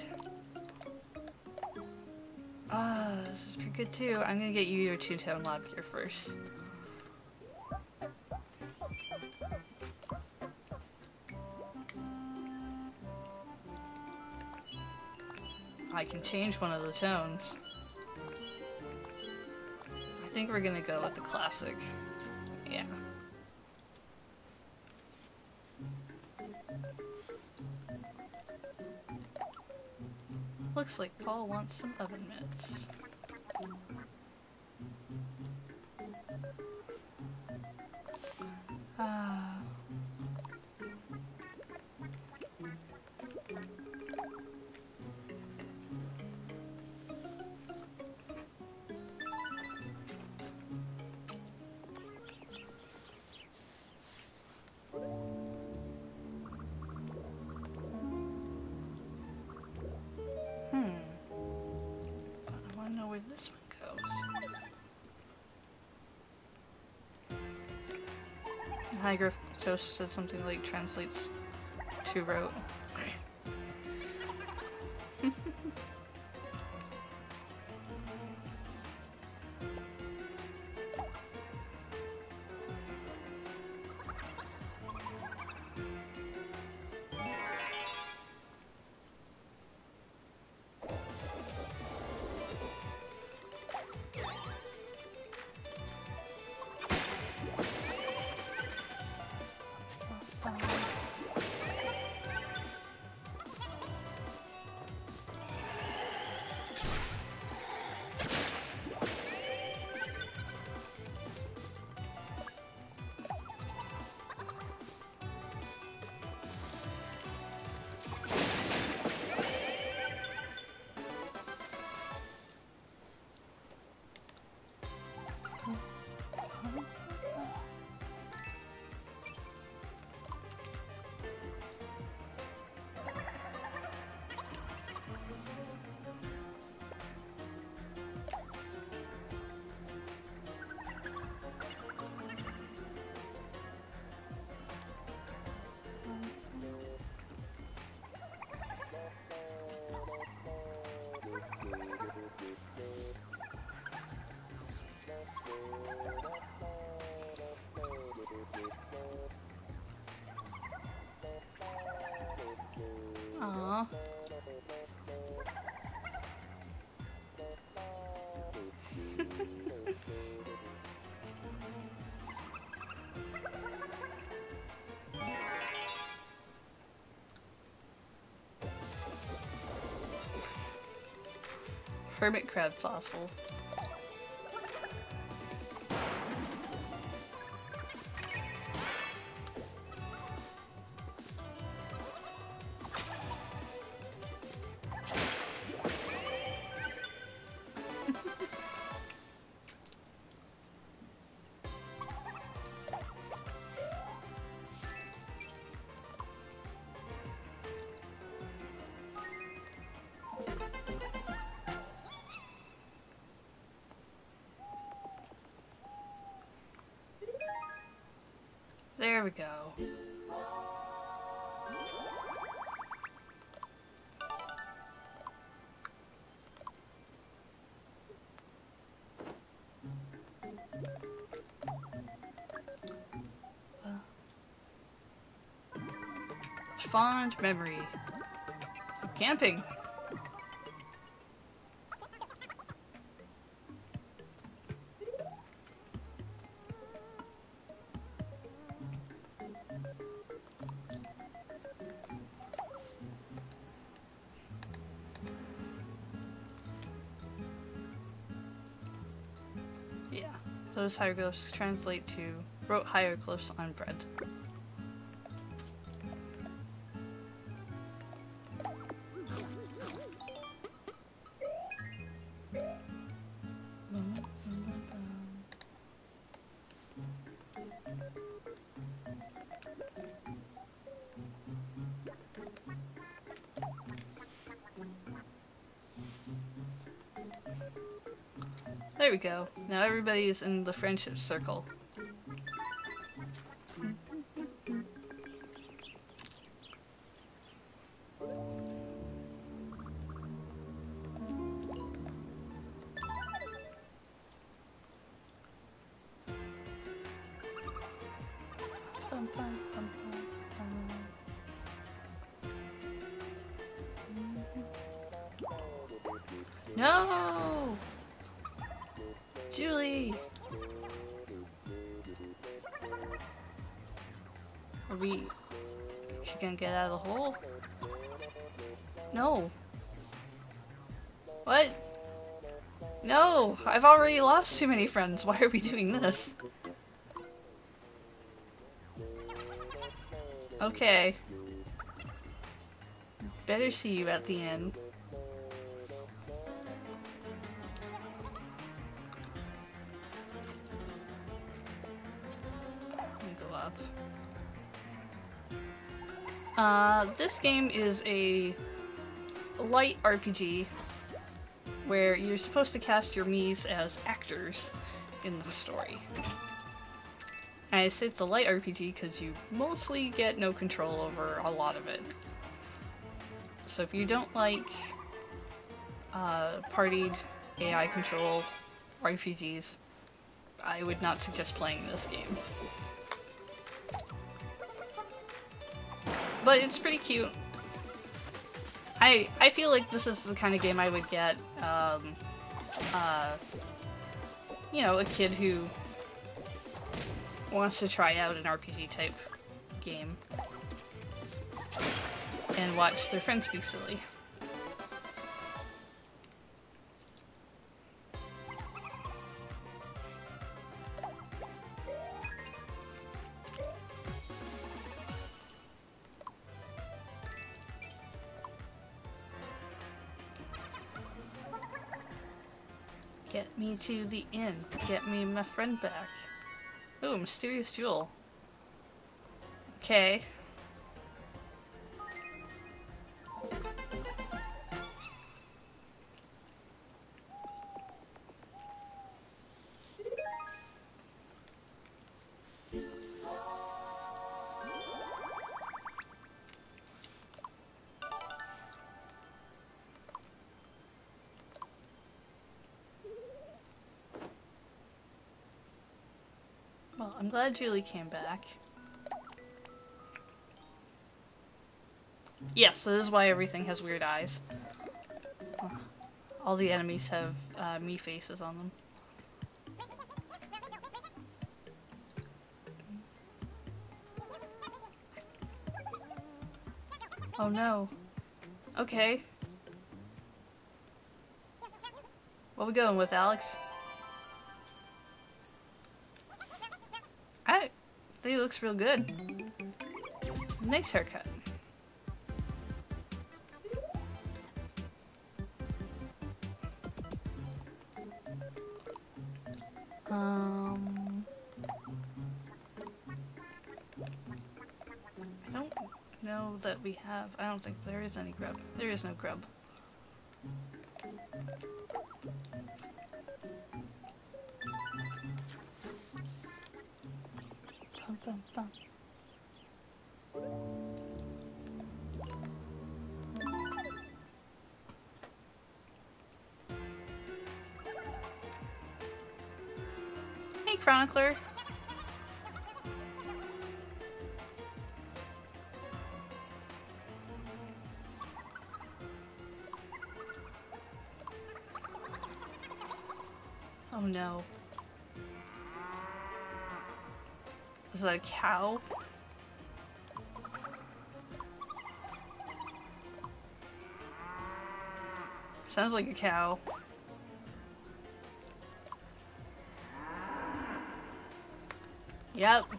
[SPEAKER 1] Ah, this is pretty good too. I'm gonna get you your two-tone lab gear first. I can change one of the tones. I think we're gonna go with the classic. Yeah. Looks like Paul wants some oven mitts. Ah. I wanna know where this one goes. High Toast said something like translates to rote. Aww. Hermit crab fossil. There we go. Fond memory of camping. Yeah, those hieroglyphs translate to wrote hieroglyphs on bread. There we go. Now everybody's in the friendship circle. No! Julie! Are we... She gonna get out of the hole? No. What? No! I've already lost too many friends. Why are we doing this? Okay. Better see you at the end. This game is a light RPG where you're supposed to cast your Miis as actors in the story. And I say it's a light RPG because you mostly get no control over a lot of it. So if you don't like partied AI control RPGs, I would not suggest playing this game. But it's pretty cute. I feel like this is the kind of game I would get, you know, a kid who wants to try out an RPG type game and watch their friends be silly. Get me to the inn. Get me my friend back. Ooh, mysterious jewel. Okay. Well, I'm glad Julie came back. Yes, so this is why everything has weird eyes. All the enemies have me faces on them. Oh no. Okay. What we going with, Alex? I think he looks real good. Nice haircut. I don't know that we have. I don't think there is any grub. There is no grub. Bum, bum, bum. Hey, Chronicler. Oh no. Is that a cow? Sounds like a cow. Yep.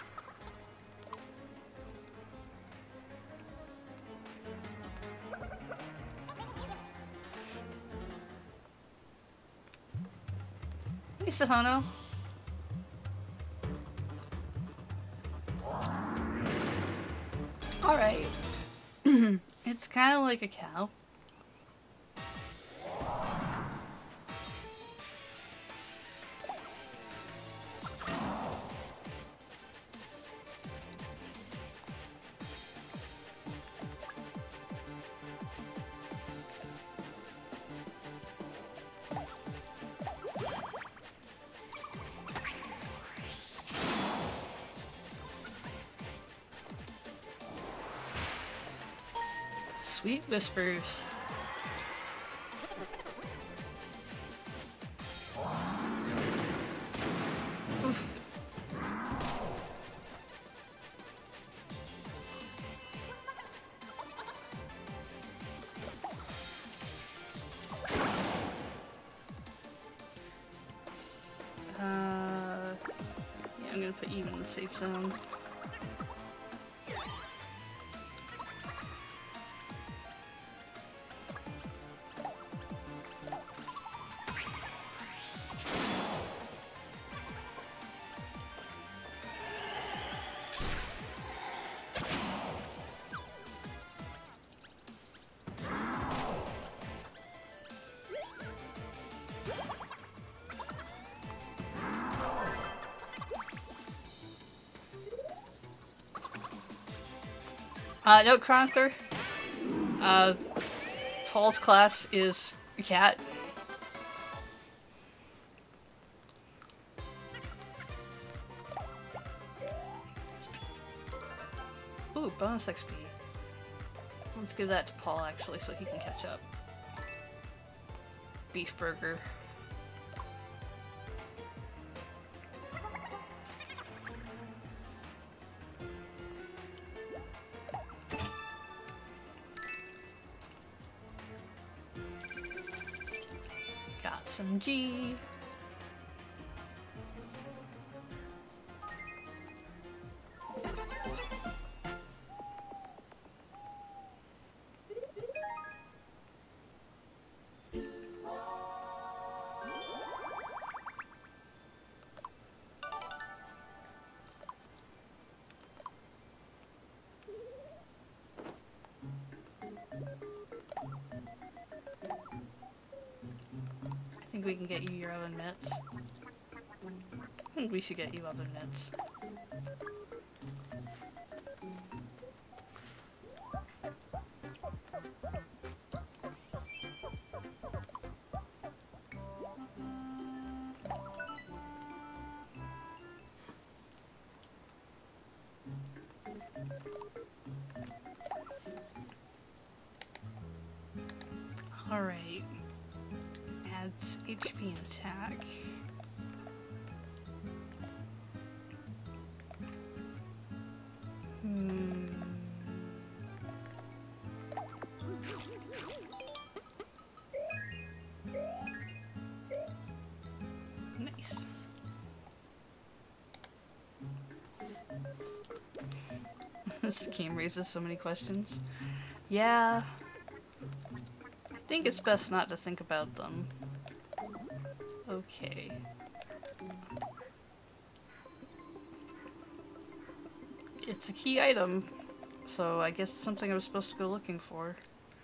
[SPEAKER 1] Hey, Sahono. Alright. It's kind of like a cow. Sweet whispers. Oof. Yeah, I'm gonna put you in the safe zone. No, Chronicler. Paul's class is cat. Ooh, bonus XP. Let's give that to Paul, actually, so he can catch up. Beef burger. Got some G. I think we can get you your oven mitts. I think we should get you oven mitts. HP and attack. Nice. This game raises so many questions. Yeah. I think it's best not to think about them. Okay. It's a key item, so I guess it's something I was supposed to go looking for.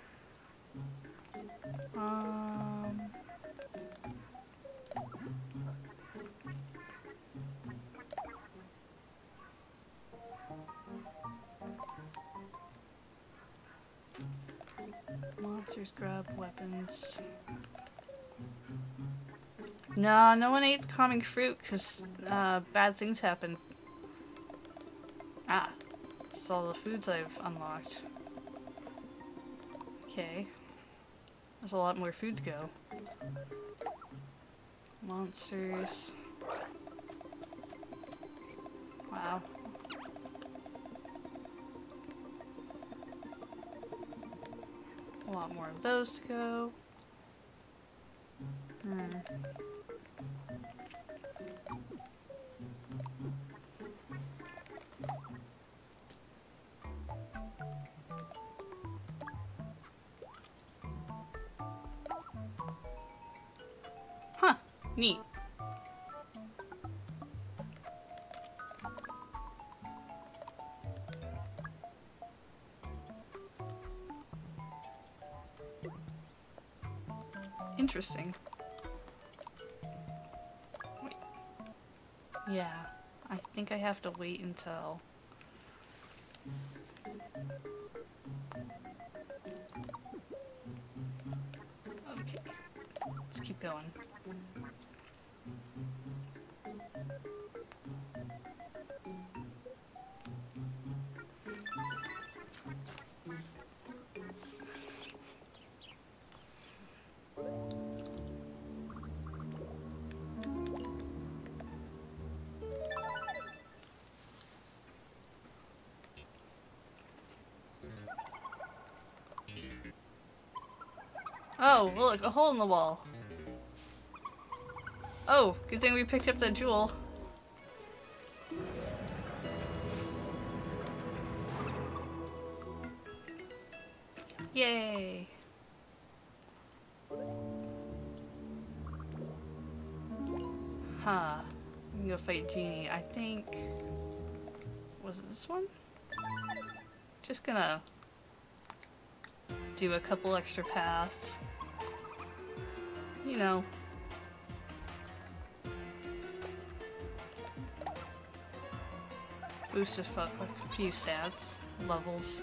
[SPEAKER 1] Monsters grab weapons. No, no one ate calming fruit because bad things happen. Ah, it's all the foods I've unlocked. Okay. There's a lot more food to go. Monsters. Wow. A lot more of those to go. Huh, neat. Interesting. Wait. Yeah, I think I have to wait until... Okay, let's keep going. Oh, look, a hole in the wall. Oh, good thing we picked up that jewel. Yay! Huh. I'm gonna fight Genie. I think... Was it this one? Just gonna do a couple extra paths. You know. Boost a few stats, levels.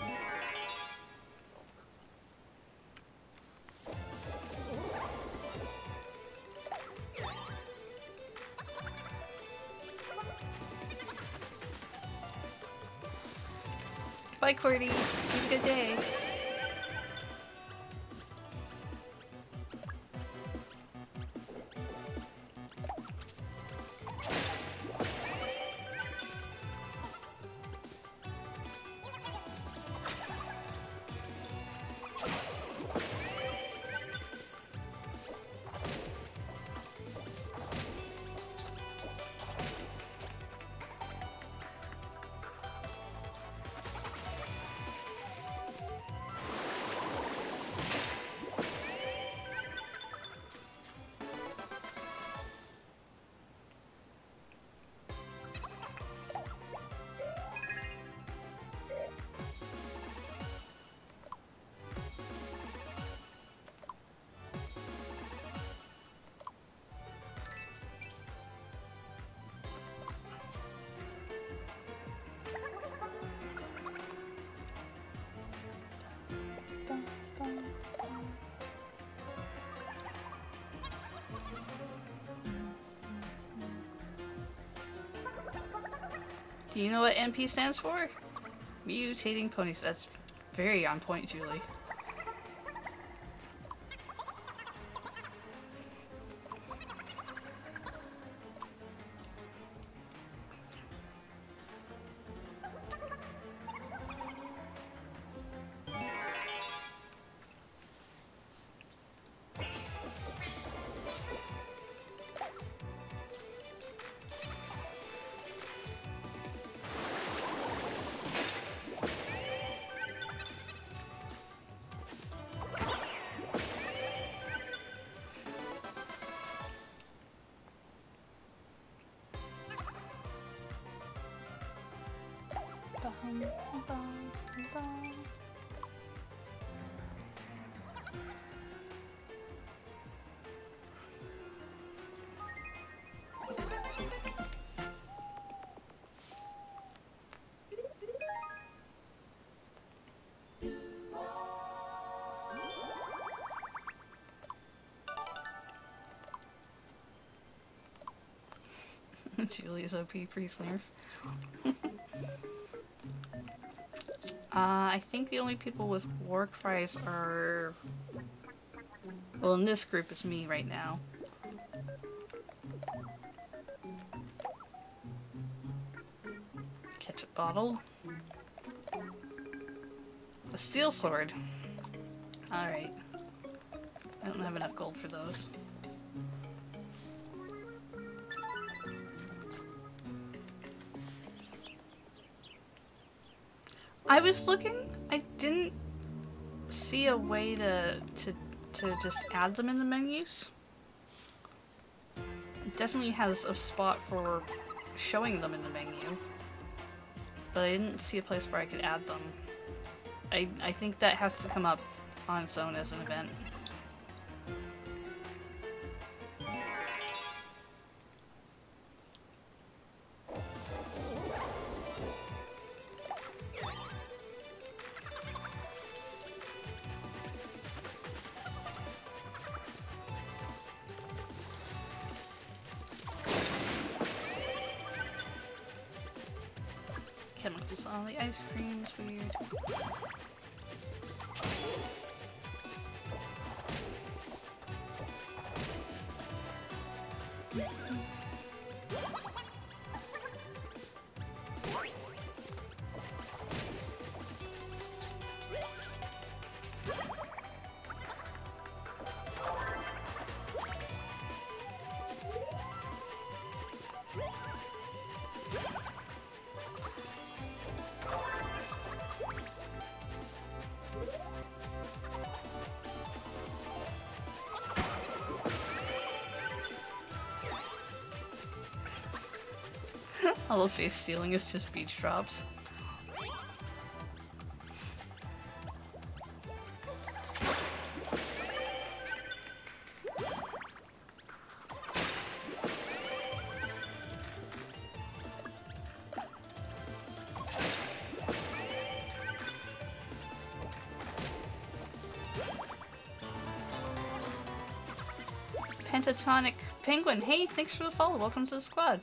[SPEAKER 1] Bye, Cordy. Have a good day. Do you know what MP stands for? Mutating ponies. That's very on point, Julie. Julia's OP pre-snarf. I think the only people with war cries are... Well, in this group it's me right now. Ketchup bottle. A steel sword. Alright. I don't have enough gold for those. I was looking, I didn't see a way to just add them in the menus. It definitely has a spot for showing them in the menu, but I didn't see a place where I could add them. I think that has to come up on its own as an event. Chemicals on the ice cream is weird. All of face stealing is just beach drops. Pentatonic Penguin, hey, thanks for the follow. Welcome to the squad.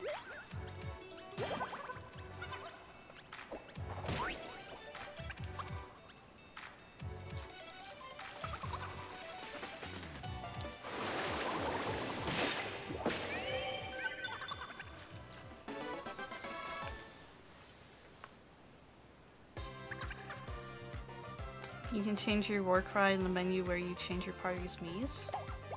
[SPEAKER 1] You can change your war cry in the menu where you change your party's Miis.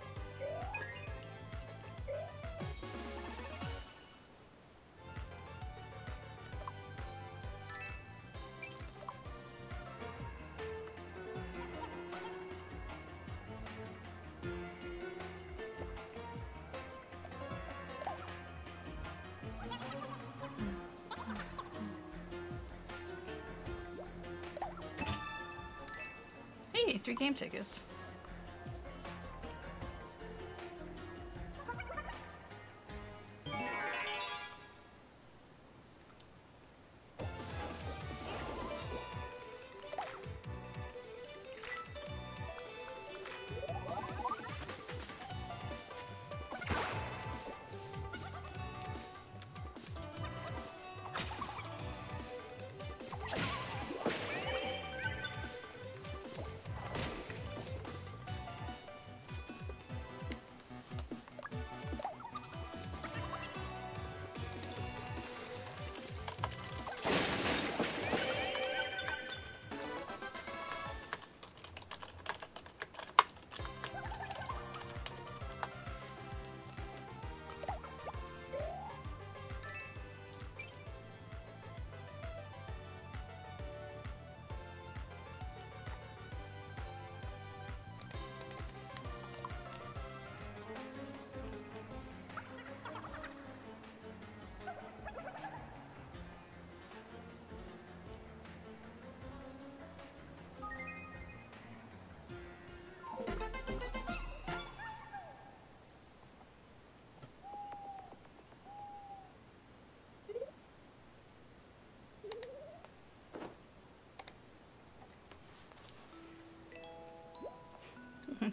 [SPEAKER 1] Hey, 3 game tickets.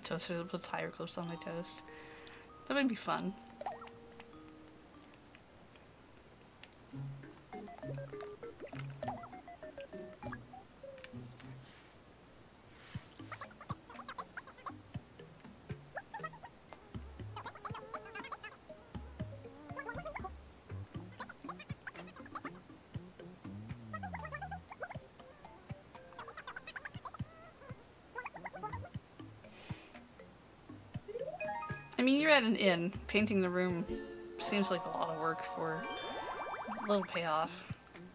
[SPEAKER 1] toaster that puts hieroglyphs on my toast. That would be fun. I mean, you're at an inn. Painting the room seems like a lot of work for a little payoff.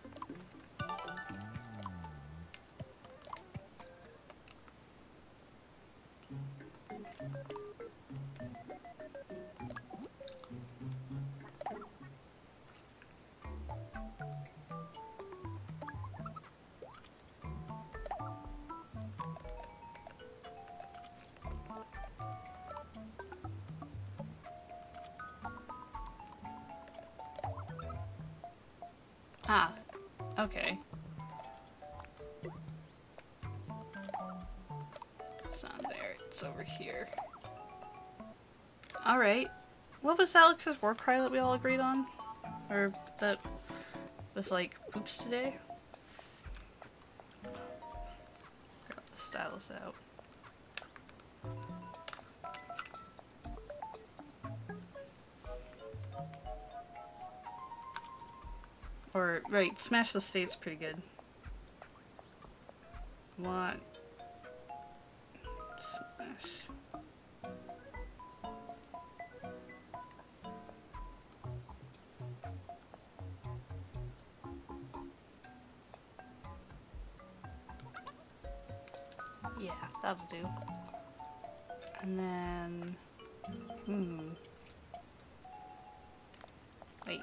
[SPEAKER 1] Ah, okay. It's not there, it's over here. Alright. What was Alex's war cry that we all agreed on? Or that was like, oops today? Got the stylus out. Or, right, Smash the State's pretty good. What? Smash. Yeah, that'll do. And then... Wait.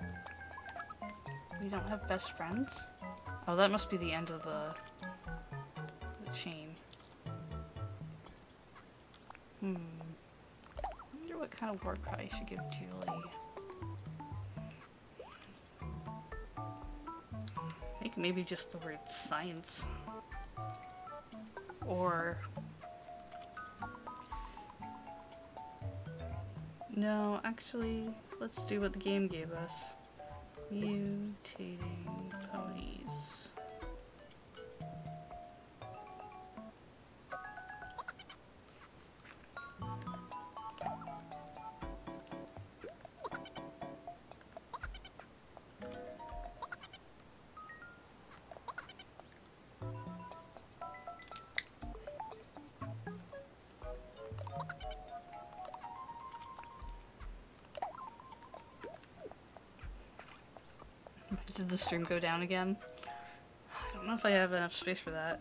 [SPEAKER 1] We don't have best friends? Oh, that must be the end of the chain. I wonder what kind of war cry I should give Julie. I think maybe just the word science. Or... No, actually, let's do what the game gave us. Mutating ponies. Did the stream go down again? I don't know if I have enough space for that.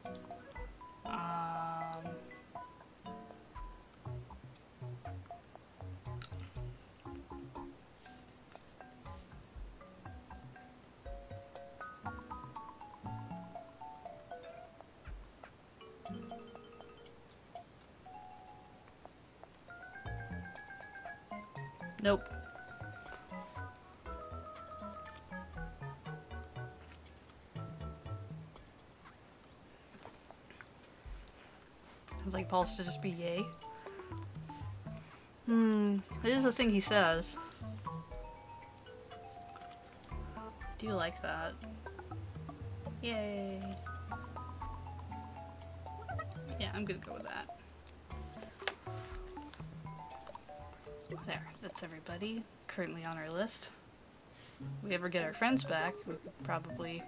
[SPEAKER 1] Nope. I'd like balls to just be yay. It is a thing he says. Do you like that? Yay. Yeah, I'm gonna go with that. There, that's everybody currently on our list. If we ever get our friends back, we could probably...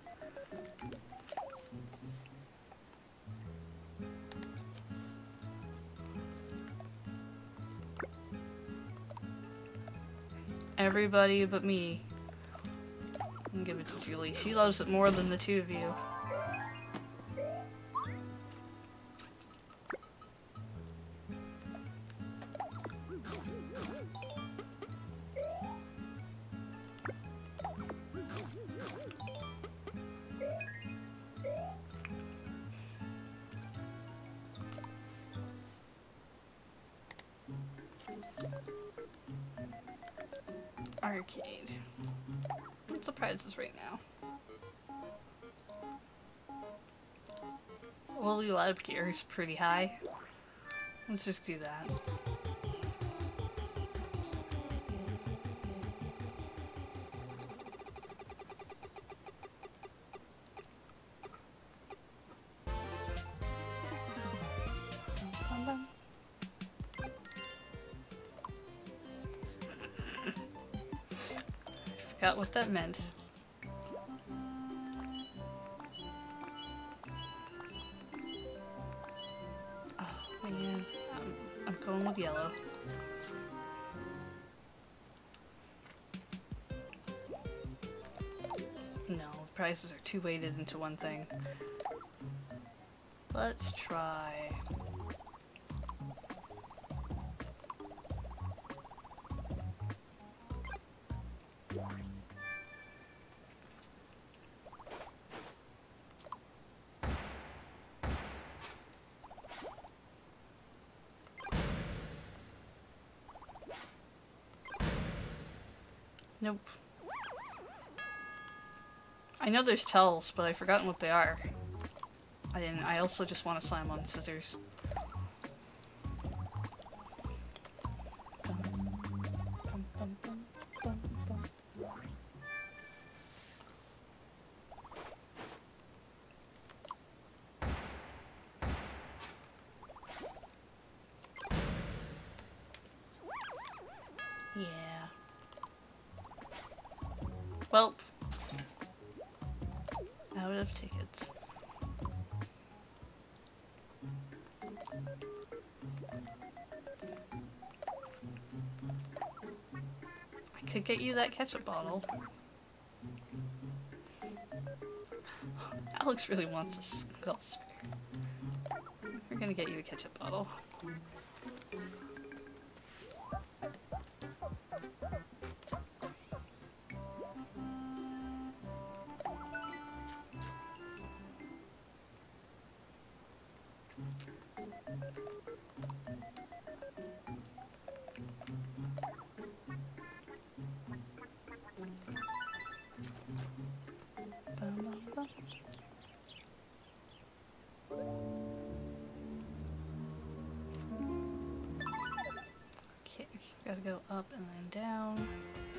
[SPEAKER 1] Everybody but me. I'll give it to Julie. She loves it more than the two of you. Arcade. What's the prizes right now? Woolly Lab Gear is pretty high. Let's just do that. Forgot what that meant. Oh man, I'm going with yellow. No, prizes are too weighted into one thing. Let's try. Nope. I know there's tells, but I've forgotten what they are. I also just want to slam on scissors. Yeah. Well, out of tickets. I could get you that ketchup bottle. Alex really wants a skull spear. We're gonna get you a ketchup bottle. Okay, so gotta go up and then down.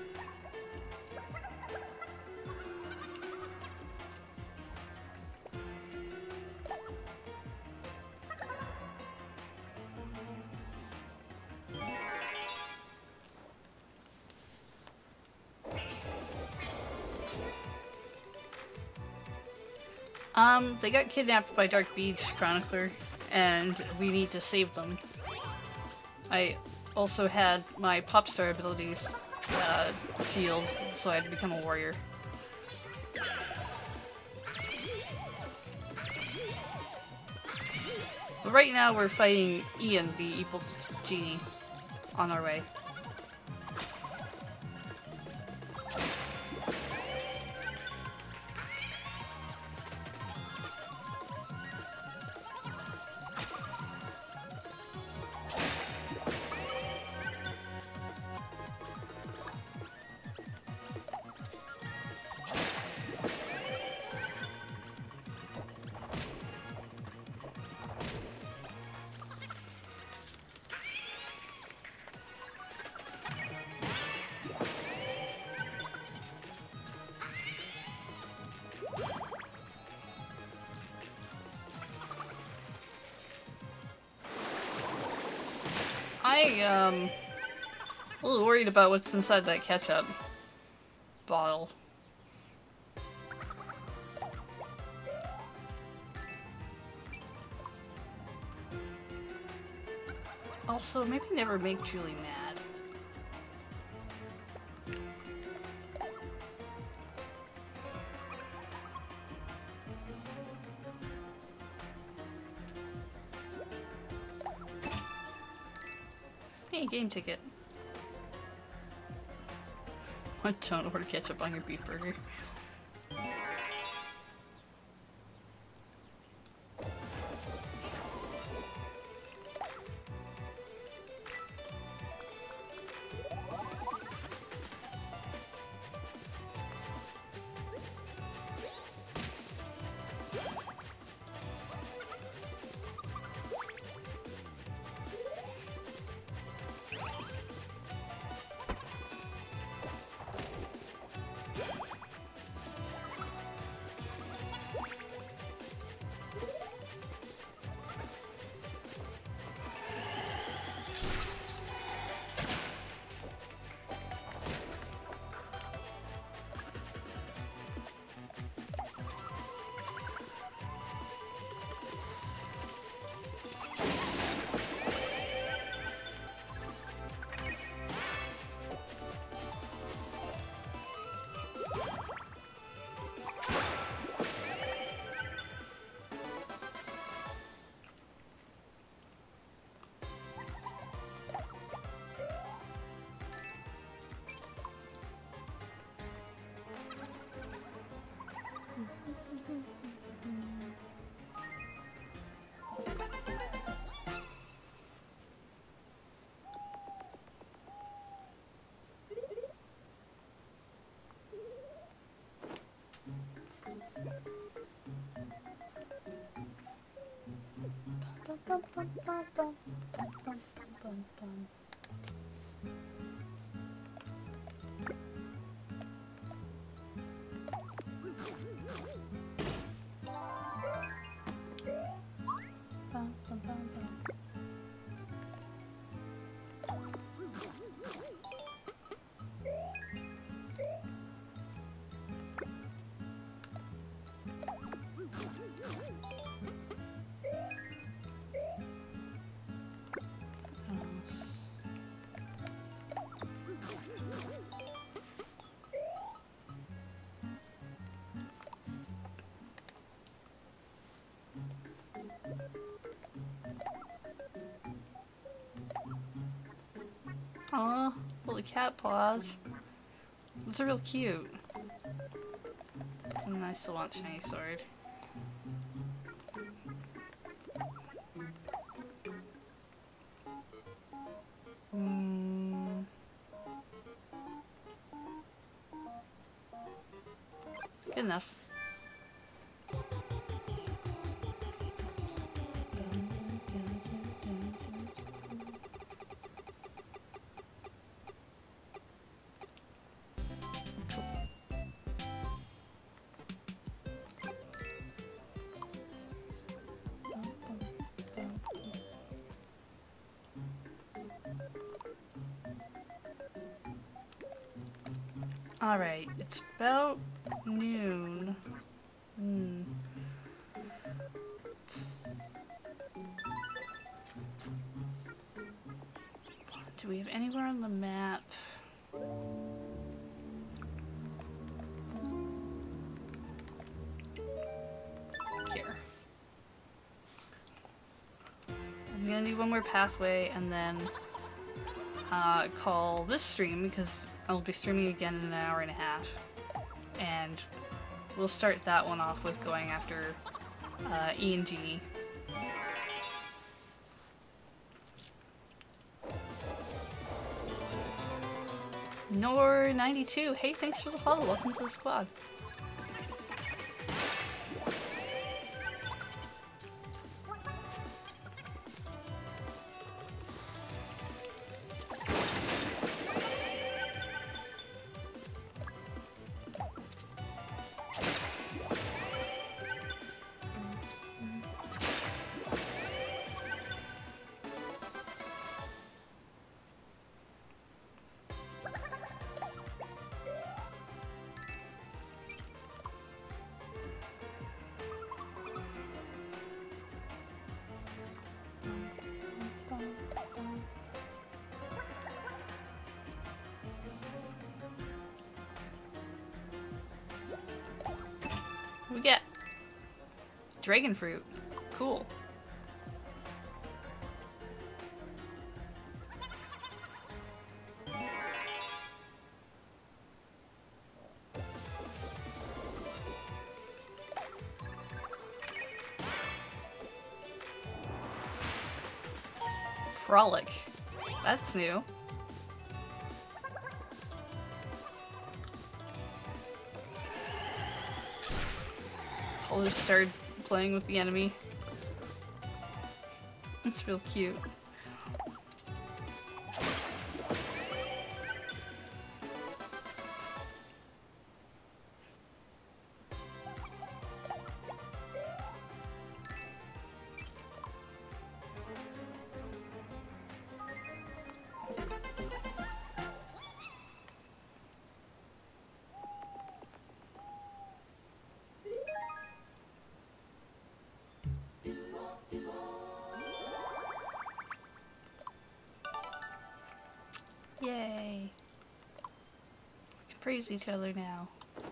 [SPEAKER 1] They got kidnapped by Dark Beach Chronicler, and we need to save them. I also had my Popstar abilities sealed, so I had to become a warrior. But right now we're fighting Ian, the evil genie, on our way. A little worried about what's inside that ketchup bottle. Also, maybe never make Julie mad. Hey, game ticket. Don't order ketchup on your beef burger. Bum, bum, bum, bum, bum, bum, bum, bum. Bum, bum, bum, bum. Aw, little cat paws. Those are real cute. And I still want shiny sword. Good enough. Alright, it's about noon. Do we have anywhere on the map? Here. I'm gonna do one more pathway and then call this stream because I'll be streaming again in an hour and a half. And we'll start that one off with going after E and G. Nor92, hey, thanks for the follow. Welcome to the squad. What we get? Dragon fruit. Cool. Frolic. That's new. I'll just start playing with the enemy. It's real cute. Yay! We can praise each other now.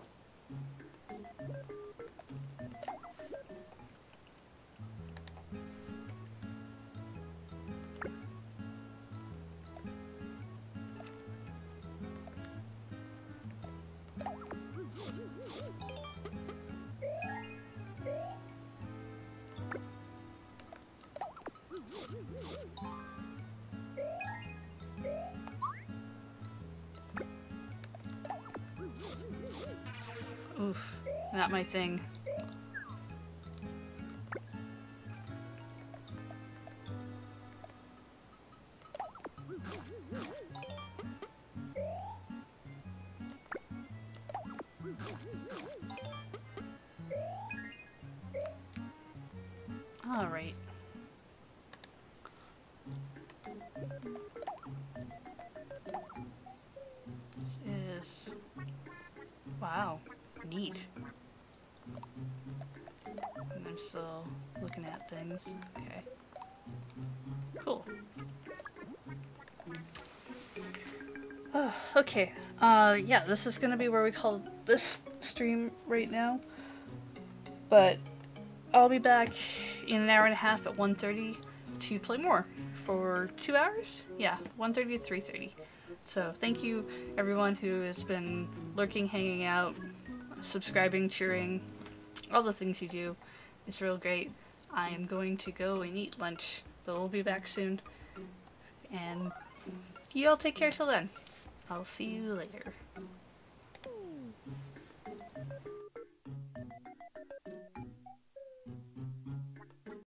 [SPEAKER 1] Oof, not my thing. Alright. This is... Wow. Neat. And I'm still looking at things. Okay. Cool. Oh, okay. Yeah, this is gonna be where we call this stream right now. But I'll be back in an hour and a half at 1:30 to play more for 2 hours? Yeah, 1:30 to 3:30. So thank you everyone who has been lurking, hanging out, subscribing, cheering, all the things you do. It's real great. I am going to go and eat lunch, but we'll be back soon. And you all take care till then. I'll see you later.